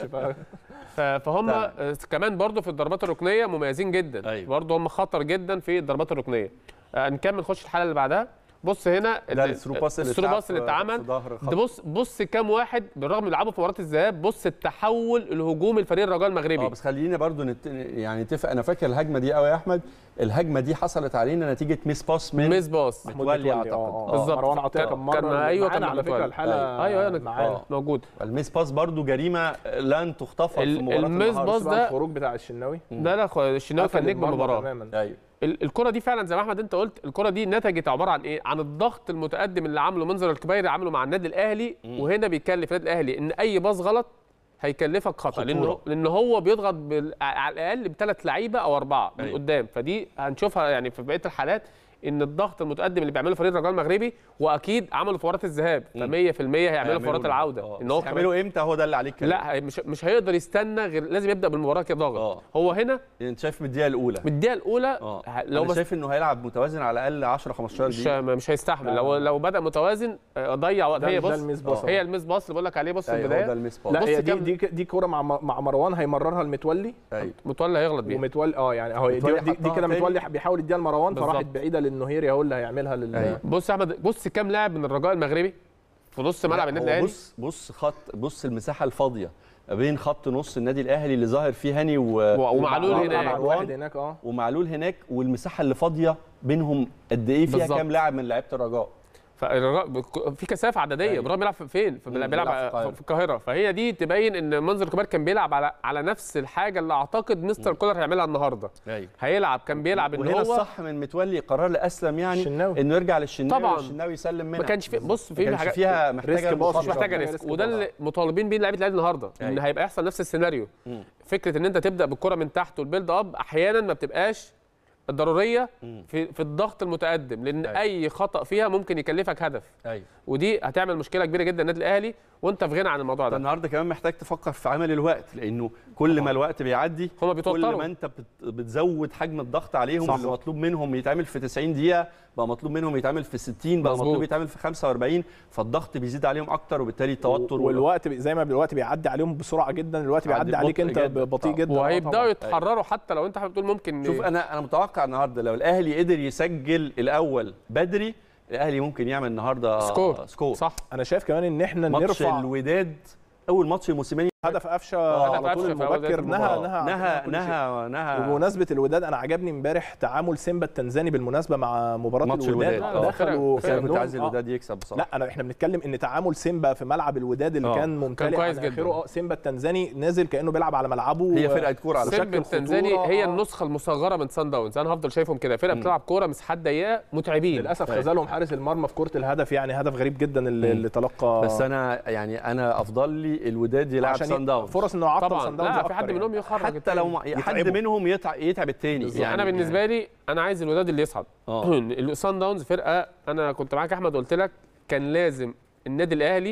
فهم كمان برضو في الضربات الركنيه مميزين جدا. أيوة. برضو هم خطر جدا في الضربات الركنيه. نكمل نخش الحاله اللي بعدها. بص هنا ده الثرو باس اللي اتعمل ده. بص بص كام واحد بالرغم من لعبوا في مباراه الذهاب، بص التحول الهجومي لفريق الرجاء المغربي. اه بس خلينا برضو نت... يعني نتفق. انا فاكر الهجمه دي قوي يا احمد، الهجمه دي حصلت علينا نتيجه ميس باس من ميس باس متولي اعتقد. بالظبط. مروان عطيه كان مره ايوه كان على فكره الحاله. ايوه انا معانا موجود. الميس باس برضو جريمه لن تغتفر في مباراه الميس باس ده الخروج بتاع الشناوي. لا لا الشناوي كان نجم المباراه. ايوه الكره دي فعلا زي ما احمد انت قلت، الكره دي نتجت عباره عن ايه؟ عن الضغط المتقدم اللي عامله منذر الكبيري عامله مع النادي الاهلي. مم. وهنا بيكلف النادي الاهلي ان اي باص غلط هيكلفك خطا، لانه لان هو بيضغط بال... على الاقل بثلاث لعيبه او اربعه من أيوة. قدام. فدي هنشوفها يعني في بقيه الحالات ان الضغط المتقدم اللي بيعمله فريق الرجاء المغربي، واكيد عملوا في مباراه الذهاب ف مية في المية هيعملوا في مباراه العوده. أوه. ان هو هيعملوا امتى؟ هو ده اللي عليك كده. لا مش مش هيقدر يستنى غير لازم يبدا بالمباراه كده ضاغط. هو هنا انت شايف من الدقيقه الاولى من الدقيقه الاولى اه لو انا شايف انه هيلعب متوازن على الاقل عشرة خمستاشر دقيقه. مش مش هيستحمل. لو لو بدا متوازن ضيع وقت. هي بص هي الميس باص اللي بقول لك عليه. بص في البدايه لا هي دي دي دي كوره مع مع مروان هيمررها لمتولي. متولي هيغلط بيها ومتولي اه يعني اهو دي دي كده متولي بيحاول يديها لمروان فراحت بعيده للنهيري هو اللي هيعملها لل. بص يا احمد بص كام لاعب من الرجاء المغربي في نص ملعب النادي الاهلي. بص بص خط بص المساحه الفاضيه بين خط نص النادي الاهلي اللي ظاهر فيه هاني و... ومعلول هناك واحد هناك اه ومعلول هناك، والمساحه اللي فاضيه بينهم قد ايه فيها كام لاعب من لعيبه الرجاء. فالرجاء في كثافه عدديه. ابراهيم بيلعب فين؟ بيلعب في القاهره. فهي دي تبين ان منذر الكبير كان بيلعب على على نفس الحاجه اللي اعتقد مستر كولر هيعملها النهارده. أيوة. هيلعب كان بيلعب ان هو الصح من متولي قرار الاسلم يعني الشناوي. انه يرجع للشناوي طبعا والشناوي يسلم منها. ما كانش في بص في حاجات فيها محتاجه باص مش محتاجه ريسك. وده اللي مطالبين بيه لعيبه الاهلي النهارده. أيوة. ان هيبقى يحصل نفس السيناريو. م. فكره ان انت تبدا بالكره من تحت والبيلد اب احيانا ما بتبقاش الضروريه في في الضغط المتقدم، لان أيوة. اي خطا فيها ممكن يكلفك هدف. أيوة. ودي هتعمل مشكله كبيره جدا للنادي الاهلي، وانت في غنى عن الموضوع ده. النهارده كمان محتاج تفكر في عمل الوقت، لانه كل ما الوقت بيعدي كل ما انت بتزود حجم الضغط عليهم. صح. اللي مطلوب منهم يتعمل في تسعين دقيقه بقى مطلوب منهم يتعمل في ستين، بقى مظبوط. مطلوب يتعمل في خمسة وأربعين، فالضغط بيزيد عليهم اكتر وبالتالي التوتر والوقت زي ما الوقت بيعدي عليهم بسرعه جدا، الوقت بيعدي عليك انت بطيء جدا. وهيبداوا يتحرروا حتى لو انت حابب تقول ممكن. شوف انا انا متوقع النهارده لو الاهلي قدر يسجل الاول بدري، الاهلي ممكن يعمل النهارده سكور. سكور صح. انا شايف كمان ان احنا ماتش نرفع الوداد اول ماتش موسيماني هدف قفشه على طول المبكر نهى نهى نهى نهى. وبمناسبه الوداد انا عجبني امبارح تعامل سيمبا التنزاني بالمناسبه مع مباراه الوداد. دخلوا كنت عايز الوداد يكسب بصراحه. لا انا احنا بنتكلم ان تعامل سيمبا في ملعب الوداد اللي أوه. كان ممتلئ كويس جدا. اخره سيمبا التنزاني نازل كانه بيلعب على ملعبه. هي فرقه كوره على سيمبا التنزاني هي النسخه المصغره من سان داونز. انا هفضل شايفهم كده فرقه بتلعب كوره مساحات ضيقه متعبين. للاسف خذلهم حارس المرمى في كره الهدف، يعني هدف غريب جدا اللي, اللي تلقى. بس انا يعني انا افضل لي الوداد يلعب سان داونز. فرص انه يعطل سان داونز. لا في حد منهم يخرج حتى لو حد منهم يتعب يتعب الثاني. يعني انا بالنسبه يعني. لي انا عايز الوداد اللي يصعد. سان داونز فرقه انا كنت معاك احمد قلت لك كان لازم النادي الاهلي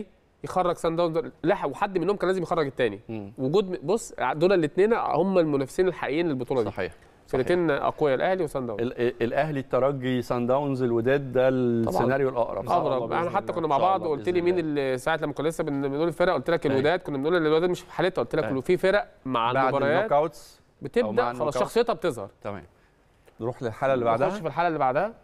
يخرج سان داونز، لا وحد منهم كان لازم يخرج الثاني. وجود بص دول الاثنين هم المنافسين الحقيقيين للبطوله دي. صحيح. فرقتين اقوياء، الاهلي وسان داونز. الاهلي، الترجي، سان داونز، الوداد، ده السيناريو الاقرب. اقرب. احنا حتى كنا مع بعض وقلت لي مين اللي ساعه لما كنا لسه بنقول الفرق، قلت لك الوداد، كنا بنقول الوداد مش في حالتها، قلت لك في فرق مع المباريات بتبدا خلاص شخصيتها بتظهر. تمام. نروح للحاله اللي بعدها. نخش في الحاله اللي بعدها.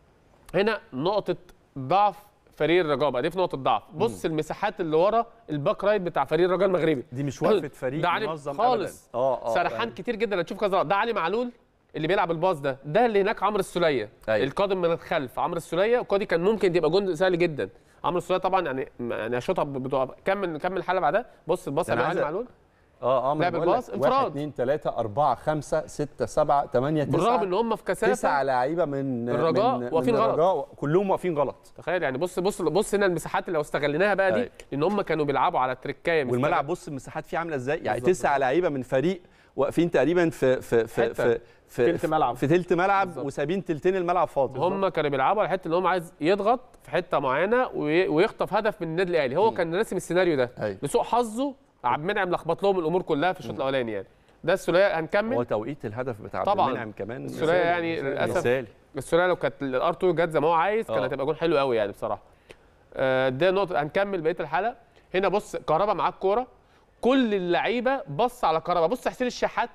هنا نقطه ضعف فريق الرجاء بقى، دي في نقطه ضعف. بص مم. المساحات اللي ورا الباك رايت بتاع فريق الرجاء المغربي دي مش وقفه فريق منظم خالص. اه اه سرحان يعني. كتير جدا. هتشوف كذا، ده علي معلول اللي بيلعب الباص ده، ده اللي هناك عمرو السوليه. أيوة. القادم من الخلف عمرو السوليه، وكودي كان ممكن يبقى جون سهل جدا. عمرو السوليه طبعا يعني يعني اشوطها بتوع كمل كمل الحلقه بعدها. بص الباص على علي معلول. اه اه لعب الباص انفراد. واحد اتنين تلاته اربعه خمسه سته سبعه تمانيه تسعه، بالرغم ان هم في كثافه تسعه لعيبه من الرجاء واقفين غلط، كلهم واقفين غلط. تخيل يعني. بص بص بص هنا المساحات اللي لو استغليناها بقى دي، ان هم كانوا بيلعبوا على التريكايه. والملعب بص المساحات فيه عامله ازاي، يعني تسعه لعيبه من فريق واقفين تقريبا في في في في في تلت ملعب في تلت ملعب وسابين تلتين الملعب فاضي. هم كانوا بيلعبوا على حته ان هم عايز يضغط في حته معينه ويخطف هدف من النادي الاهلي. هو م. كان راسم السيناريو ده. أيوة. لسوء حظه عبد المنعم لخبط لهم الامور كلها في الشوط الاولاني يعني. ده السوليه هنكمل. هو توقيت الهدف بتاع عبد المنعم كمان السوليه يعني للاسف. السوليه لو كانت الار اتنين جت زي ما هو عايز كانت هتبقى جون حلو قوي يعني بصراحه. آه ده نقطه. هنكمل بقيه الحلقه. هنا بص كهربا معاه الكوره، كل اللعيبه بص على كهربا. بص حسين الشحات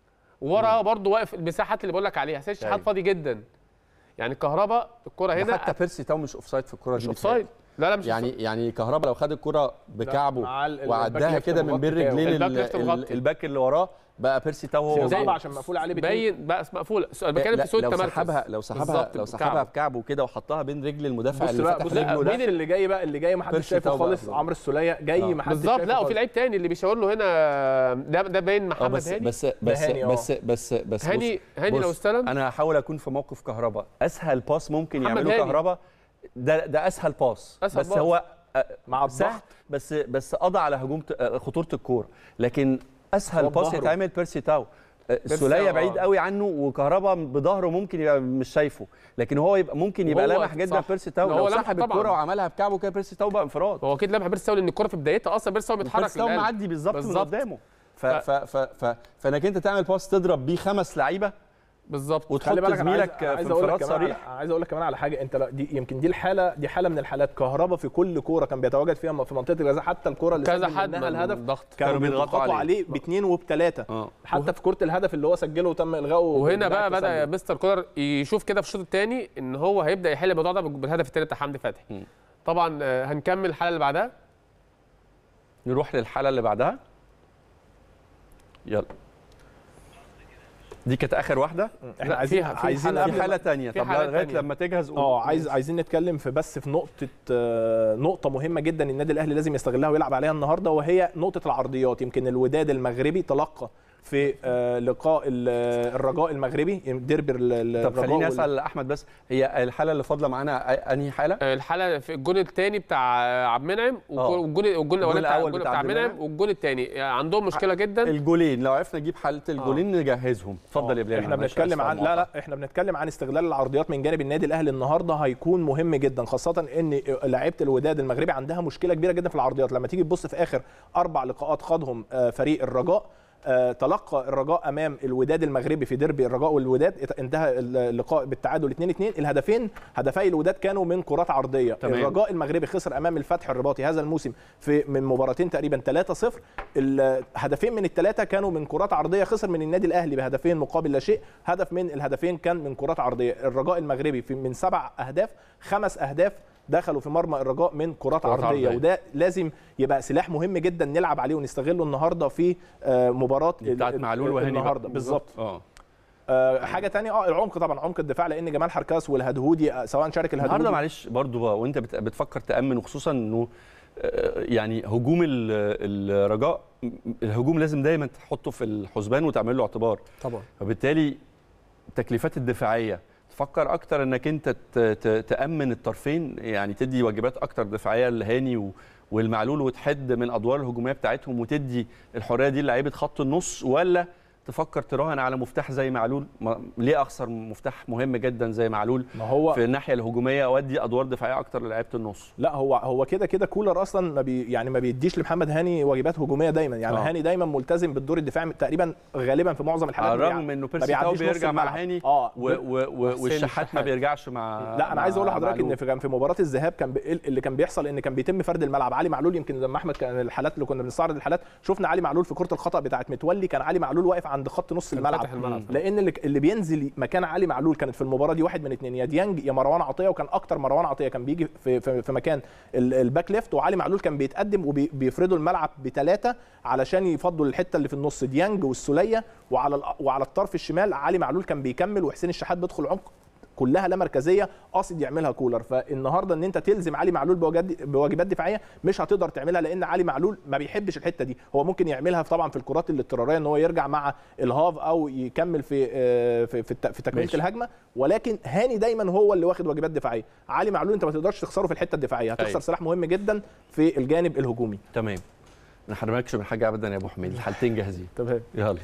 ورا برضه واقف المساحات اللي بقول لك عليها. حسين الشحات فاضي جدا يعني. كهربا الكوره هنا حتى بيرسي تاو مش اوفسايد في الكوره دي. مش اوفسايد. لا لا مش يعني أفسايد. يعني كهربا لو خد الكوره بكعبه وعداها كده من بين رجلين الباك اللي وراه، بقى بيرسي تاو هو صعب عشان مقفول عليه باين بقى مقفول. بتكلم في سوء التمركز. لو سحبها لو سحبها لو سحبها بكعبه كده وحطها بين رجل المدافع اللي فتح رجله ده. مين اللي جاي بقى؟ اللي جاي ما حدش شايفه خالص. عمرو السوليه جاي ما حدش شايفه بالظبط. لا وفي لعيب تاني اللي بيشاور له هنا، ده ده باين محمد بس هاني. بس بس بس بس بس هاني هاني لو استلم. انا هحاول اكون في موقف كهربا. اسهل باس ممكن يعمله كهربا ده ده اسهل باس، بس باس. هو مع الضغط بس بس قضى على هجوم خطوره الكوره، لكن اسهل باس يتعمل بيرسي تاو. السوليه بعيد قوي عنه وكهربا بظهره ممكن يبقى مش شايفه، لكن هو يبقى ممكن يبقى لامح جدا بيرسي تاو. لو سحب الكوره وعملها بكعبه كده بيرسي تاو بقى انفراد. هو اكيد لامح بيرسي تاو لان الكوره في بدايتها اصلا بيرسي تاو بيتحرك، بيرسي تاو معدي بالظبط من قدامه. ف ف ف ف فانك انت تعمل باس تضرب بيه خمس لعيبه بالظبط وتحط زميلك في انفراد صريح. عايز اقول لك كمان على حاجه. انت دي يمكن دي الحاله دي حاله من الحالات. كهربا في كل كوره كان بيتواجد فيها في منطقه الجزاء، حتى الكوره اللي كذا حد منها الهدف ضغط كانوا بيضغطوا عليه, عليه باثنين وبثلاثه. آه. حتى في كوره الهدف اللي هو سجله وتم الغائه. وهنا بقى بدا مستر كولر يشوف كده في الشوط الثاني ان هو هيبدا يحل الموضوع ده بالهدف الثاني بتاع حمدي فتحي. م. طبعا هنكمل الحاله اللي بعدها. نروح للحاله اللي بعدها. يلا. دي كانت اخر واحده. احنا عايزين في عايزين في حاله ثانيه. طب لغايه لما تجهز. اه عايز عايزين نتكلم في بس في نقطه نقطه مهمه جدا النادي الاهلي لازم يستغلها ويلعب عليها النهارده، وهي نقطه العرضيات. يمكن الوداد المغربي تلقى في لقاء الرجاء المغربي ديربي الرجاء. طب خليني اسال احمد بس، هي الحاله اللي فاضله معانا انهي حاله؟ الحاله في الجون الثاني بتاع عبد المنعم والجون الجون الاولاني بتاع عبد المنعم والجون الثاني عندهم مشكله جدا. الجولين لو عرفنا نجيب حاله الجولين نجهزهم. اتفضل يا بلال. احنا بنتكلم عن لا لا احنا بنتكلم عن استغلال العرضيات من جانب النادي الاهلي النهارده هيكون مهم جدا، خاصه ان لعيبه الوداد المغربي عندها مشكله كبيره جدا في العرضيات. لما تيجي تبص في اخر اربع لقاءات خاضهم فريق الرجاء، تلقى الرجاء امام الوداد المغربي في ديربي الرجاء والوداد، انتهى اللقاء بالتعادل اتنين اتنين. الهدفين هدفي الوداد كانوا من كرات عرضيه. تمام. الرجاء المغربي خسر امام الفتح الرباطي هذا الموسم في من مباراتين تقريبا ثلاثة صفر. الهدفين من الثلاثه كانوا من كرات عرضيه، خسر من النادي الاهلي بهدفين مقابل لا شيء. هدف من الهدفين كان من كرات عرضيه. الرجاء المغربي في من سبع اهداف خمس اهداف دخلوا في مرمى الرجاء من كرات عرضيه. عرضية، وده لازم يبقى سلاح مهم جدا نلعب عليه ونستغله النهارده في مباراه بتاعت معلول وهاني النهارده بالظبط. اه آه حاجه ثانيه اه العمق طبعا، عمق الدفاع، لان جمال حركاس والهدهودي سواء شارك الهدهودي النهارده معلش برضو وانت بتفكر تامن، وخصوصا انه يعني هجوم الرجاء الهجوم لازم دايما تحطه في الحسبان وتعمل له اعتبار طبعا. فبالتالي التكليفات الدفاعيه تفكر اكتر انك انت تامن الطرفين، يعني تدي واجبات اكتر دفاعيه لهاني والمعلول وتحد من الادوار الهجوميه بتاعتهم وتدي الحريه دي لعيبه خط النص، ولا تفكر تراهن على مفتاح زي معلول؟ ليه اخسر مفتاح مهم جدا زي معلول ما هو في الناحيه الهجوميه وادي ادوار دفاعيه اكتر للاعيبه النص؟ لا هو هو كده كده كولر اصلا ما بي يعني ما بيديش لمحمد هاني واجبات هجوميه دايما، يعني آه. هاني دايما ملتزم بالدور الدفاعي تقريبا غالبا في معظم الحالات، على الرغم انه بيرسي تاو بيرجع مع هاني اه والشحات ما بيرجعش مع. لا انا عايز اقول لحضرتك ان في في مباراه الذهاب كان اللي كان بيحصل ان كان بيتم فرد الملعب. علي معلول يمكن لما احمد كان الحالات اللي كنا بنستعرض الحالات شفنا علي معلول في كره الخطا بتاعه متولي، كان علي معلول واقف عند خط نص الملعب, الملعب. لان اللي, اللي بينزل مكان علي معلول كانت في المباراه دي واحد من اثنين، يا ديانج يا مروان عطيه، وكان اكتر مروان عطيه كان بيجي في في, في مكان الباك ليفت، وعلي معلول كان بيتقدم وبيفردوا الملعب بثلاثه علشان يفضوا الحته اللي في النص ديانج والسوليه، وعلى وعلى الطرف الشمال علي معلول كان بيكمل وحسين الشحات بيدخل عمق، كلها لا مركزيه قاصد يعملها كولر. فالنهارده ان انت تلزم علي معلول بواجبات دفاعيه مش هتقدر تعملها، لان علي معلول ما بيحبش الحته دي. هو ممكن يعملها طبعا في الكرات الاضطراريه ان هو يرجع مع الهاف او يكمل في في في, في تكمله الهجمه، ولكن هاني دايما هو اللي واخد واجبات دفاعيه. علي معلول انت ما تقدرش تخسره في الحته الدفاعيه، هتخسر سلاح مهم جدا في الجانب الهجومي. تمام، ما نحرمكش من حاجه ابدا يا ابو حميد، الحالتين جاهزين. تمام يلا.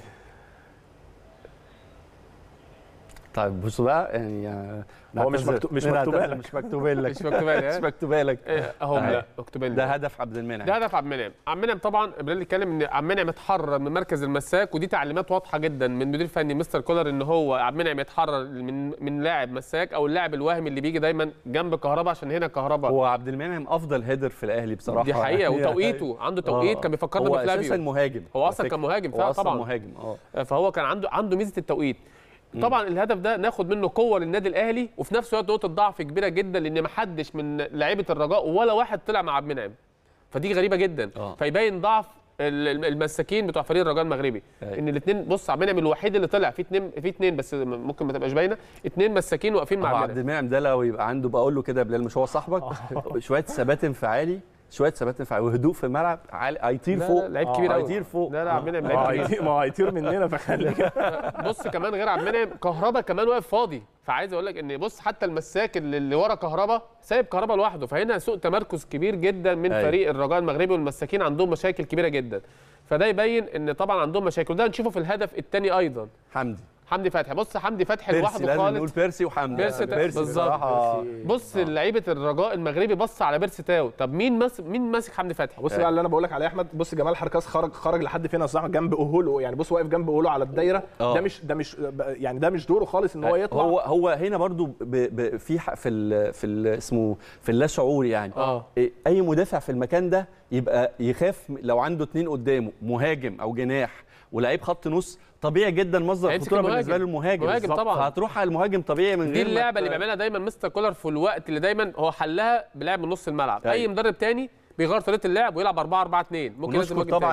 طيب بصوا بقى، يعني هو مش مكتوب مش مكتوب لك مش مكتوب لك مش مكتوب لك مش مكتوب لك اهو. لا مكتوب لك. ده هدف عبد المنعم، ده هدف عبد المنعم. عبد المنعم طبعا بلال اتكلم ان عبد المنعم اتحرر من مركز المساك، ودي تعليمات واضحه جدا من مدير فني مستر كولر ان هو عبد المنعم يتحرر من من لاعب مساك او اللاعب الوهمي اللي بيجي دايما جنب كهربا، عشان هنا كهربا هو عبد المنعم افضل هيدر في الاهلي بصراحه، دي حقيقه. وتوقيته عنده توقيت آه. كان بيفكرنا بفلافيو، هو اساسا مهاجم، هو اصلا كان مهاجم فعلا طبعا مهاجم اه فهو كان عنده عنده ميزه التوقيت. طبعا الهدف ده ناخد منه قوه للنادي الاهلي، وفي نفس الوقت نقطه ضعف كبيره جدا، لان ما حدش من لعيبه الرجاء ولا واحد طلع مع عبد المنعم، فدي غريبه جدا أوه. فيبين ضعف المساكين بتوع فريق الرجاء المغربي أي. ان الاثنين، بص عبد المنعم الوحيد اللي طلع في اثنين في اثنين بس ممكن ما تبقاش باينه، اثنين مساكين واقفين مع عبد المنعم. ده لو يبقى عنده، بقول له كده بلال مش هو صاحبك شويه ثبات انفعالي، شويه ثبات انفعالي وهدوء في الملعب، هيطير فوق، لعيب كبير قوي، هيطير فوق. لا لا عبد المنعم لعيب كبير، ما هيطير مننا فخليك. بص كمان غير عبد المنعم كهربا كمان واقف فاضي، فعايز اقول لك ان بص حتى المساك اللي ورا كهربا سايب كهربا لوحده، فهنا سوء تمركز كبير جدا من أي. فريق الرجاء المغربي، والمساكين عندهم مشاكل كبيره جدا، فده يبين ان طبعا عندهم مشاكل، وده نشوفه في الهدف الثاني ايضا. حمدي حمدي فتحي، بص حمدي فتحي لوحده خالص، لازم نقول بيرسي وحمدي. بيرسي, بيرسي بالظبط. بص آه. لعيبه الرجاء المغربي بص على بيرسي تاو، طب مين ماسك مين ماسك حمدي فتحي؟ بص بقى اللي انا بقول لك عليه يا احمد، بص جمال حركاس خرج خرج لحد فين يا صاحبي؟ جنب اوهولو، يعني بص واقف جنب اوهولو على الدايره. أوه. ده مش ده مش يعني ده مش دوره خالص ان هو يطلع. هو هو هنا برضو ب ب في في ال في ال اسمه في اللا شعور يعني. أوه. اي مدافع في المكان ده يبقى يخاف لو عنده اثنين قدامه، مهاجم او جناح ولاعيب خط نص، طبيعي جدا مصدر خطوره بالنسبه له المهاجم. مهاجم طبعا، فهتروح على المهاجم طبيعي من غير دي اللعبه اللي بيعملها دايما مستر كولر في الوقت اللي دايما هو حلها بلعب من نص الملعب. أي. اي مدرب تاني بيغير طريقه اللعب ويلعب أربعة أربعة اثنين، ممكن لازم طبعا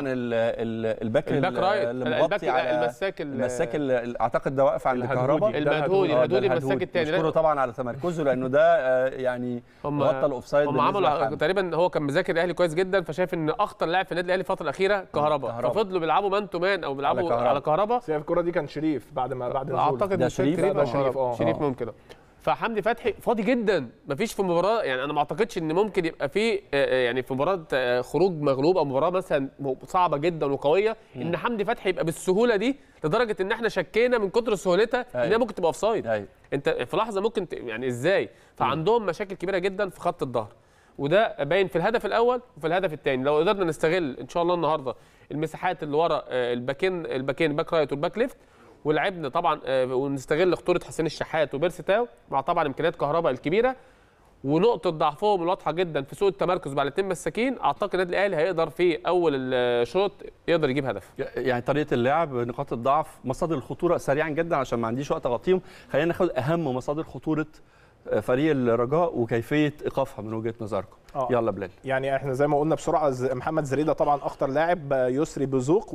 الباك الباك رايت الباك المساك المساك اعتقد ده واقف عند كهربا، المهدودي الهدودي المساك الثاني. نشكره طبعا على تمركزه لانه ده يعني غطى الاوفسايد. هم عملوا تقريبا، هو كان مذاكر الاهلي كويس جدا، فشايف ان اخطر لاعب في النادي الاهلي الفتره الاخيره كهربا، ففضلوا بيلعبوا مان تو مان او بيلعبوا على كهربا. في الكره دي كان شريف بعد ما بعد اعتقد شريف شريف ممكن. فحمدي فتحي فاضي جدا، مفيش في مباراه، يعني انا ما اعتقدش ان ممكن يبقى في يعني في مباراه خروج مغلوب او مباراه مثلا صعبه جدا وقويه ان حمدي فتحي يبقى بالسهوله دي، لدرجه ان احنا شكينا من كتر سهولتها انها ممكن تبقى اوفسايد. انت في لحظه ممكن يعني ازاي؟ فعندهم مشاكل كبيره جدا في خط الظهر، وده باين في الهدف الاول وفي الهدف الثاني. لو قدرنا نستغل ان شاء الله النهارده المساحات اللي ورا الباكين الباكين باك رايت والباك ليفت، ولعبنا طبعا ونستغل خطوره حسين الشحات وبيرسي تاو مع طبعا امكانيات كهرباء الكبيره، ونقطه ضعفهم الواضحه جدا في سوء التمركز بعد الاثنين مساكين. اعتقد النادي الاهلي هيقدر في اول الشوط يقدر يجيب هدف. يعني طريقه اللعب، نقاط الضعف، مصادر الخطوره سريعا جدا عشان ما عنديش وقت اغطيهم. خلينا ناخد اهم مصادر خطوره فريق الرجاء وكيفيه ايقافها من وجهه نظركم. آه. يلا بلال. يعني احنا زي ما قلنا بسرعه، محمد زريده طبعا اخطر لاعب، يسري بزوق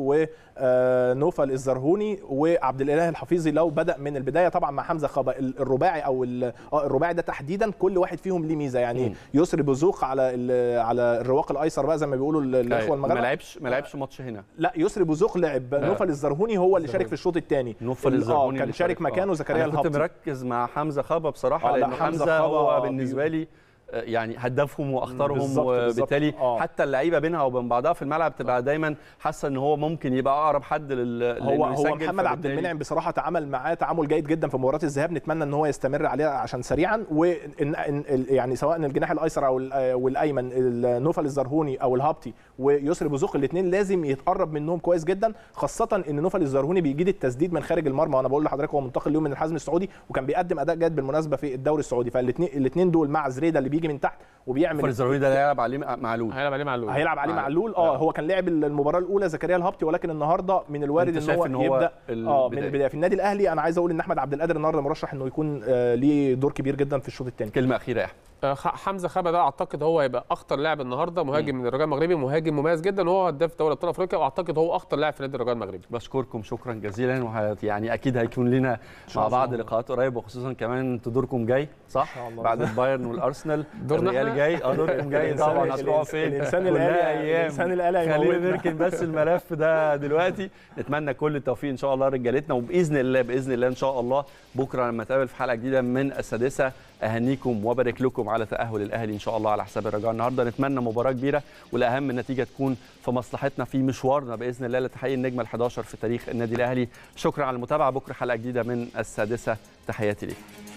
ونوفل الزرهوني وعبد الاله الحفيظي. لو بدا من البدايه طبعا مع حمزه خبا، الرباعي او اه الرباعي ده تحديدا كل واحد فيهم ليه ميزه، يعني م. يسري بزوق على على الرواق الايسر بقى زي ما بيقولوا الاخوه المغاربه. ما لعبش ما لعبش ماتش هنا. لا يسري بزوق لعب. آه. نوفل الزرهوني هو اللي شارك في الشوط الثاني. نوفل الزرهوني كان شارك مكانه زكريا الهبطي. كنت مركز مع حمزه خبا بصراحه، لان حمزه هو بالنسبه لي يعني هدافهم واخطارهم، بالزبط وبالتالي بالزبط. آه. حتى اللعيبه بينها وبين بعضها في الملعب تبقى دايما حاسه ان هو ممكن يبقى اقرب حد لل هو هو محمد عبد المنعم بصراحه تعامل معاه تعامل جيد جدا في مباراه الذهاب، نتمنى ان هو يستمر عليها عشان سريعا، وان يعني سواء الجناح الايسر او والايمن نوفل الزرهوني او الهابطي ويسري بوزوق الاثنين لازم يتقرب منهم كويس جدا، خاصه ان نوفل الزرهوني بيجيد التسديد من خارج المرمى، وانا بقول لحضرتك هو منتقل اليوم من الحزم السعودي وكان بيقدم اداء جيد بالمناسبه في الدوري السعودي، فالاثنين الاثنين دول مع زريده اللي بيجي من تحت وبيعمل الزرهوني ده هيلعب عليه معلول هيلعب عليه معلول هيلعب عليه معلول اه هو كان لعب المباراه الاولى زكريا الهابطي، ولكن النهارده من الوارد ان هو, إن هو يبدا اه من البدايه. في النادي الاهلي انا عايز اقول ان احمد عبد القادر النهارده مرشح انه يكون آه ليه دور كبير جدا في الشوط الثاني. كلمه اخيره يا احمد. حمزه خبا ده اعتقد هو هيبقى اخطر لاعب النهارده، مهاجم من الرجاء المغربي، مهاجم مميز جدا وهو هداف دوري ابطال افريقيا، واعتقد هو اخطر لاعب في نادي الرجاء المغربي. بشكركم شكرا جزيلا، ويعني اكيد هيكون لنا مع بعض لقاءات قريب، وخصوصا كمان انتوا دوركم جاي صح بعد البايرن والارسنال الريال جاي اه دوركم جاي طبعا. هتروحوا فين؟ الانسان الالي الانسان الالي خلينا نركن بس الملف ده دلوقتي. نتمنى كل التوفيق ان شاء الله رجالتنا، وباذن الله باذن الله ان شاء الله بكره لما نتقابل في حلقه جديده من السادسه اهنيكم وبارك لكم على تاهل الاهلي ان شاء الله على حساب الرجاء النهارده. نتمنى مباراه كبيره، والاهم النتيجه تكون في مصلحتنا في مشوارنا باذن الله لتحقيق النجمه الحادية عشرة في تاريخ النادي الاهلي. شكرا على المتابعه، بكره حلقه جديده من السادسه، تحياتي ليكم.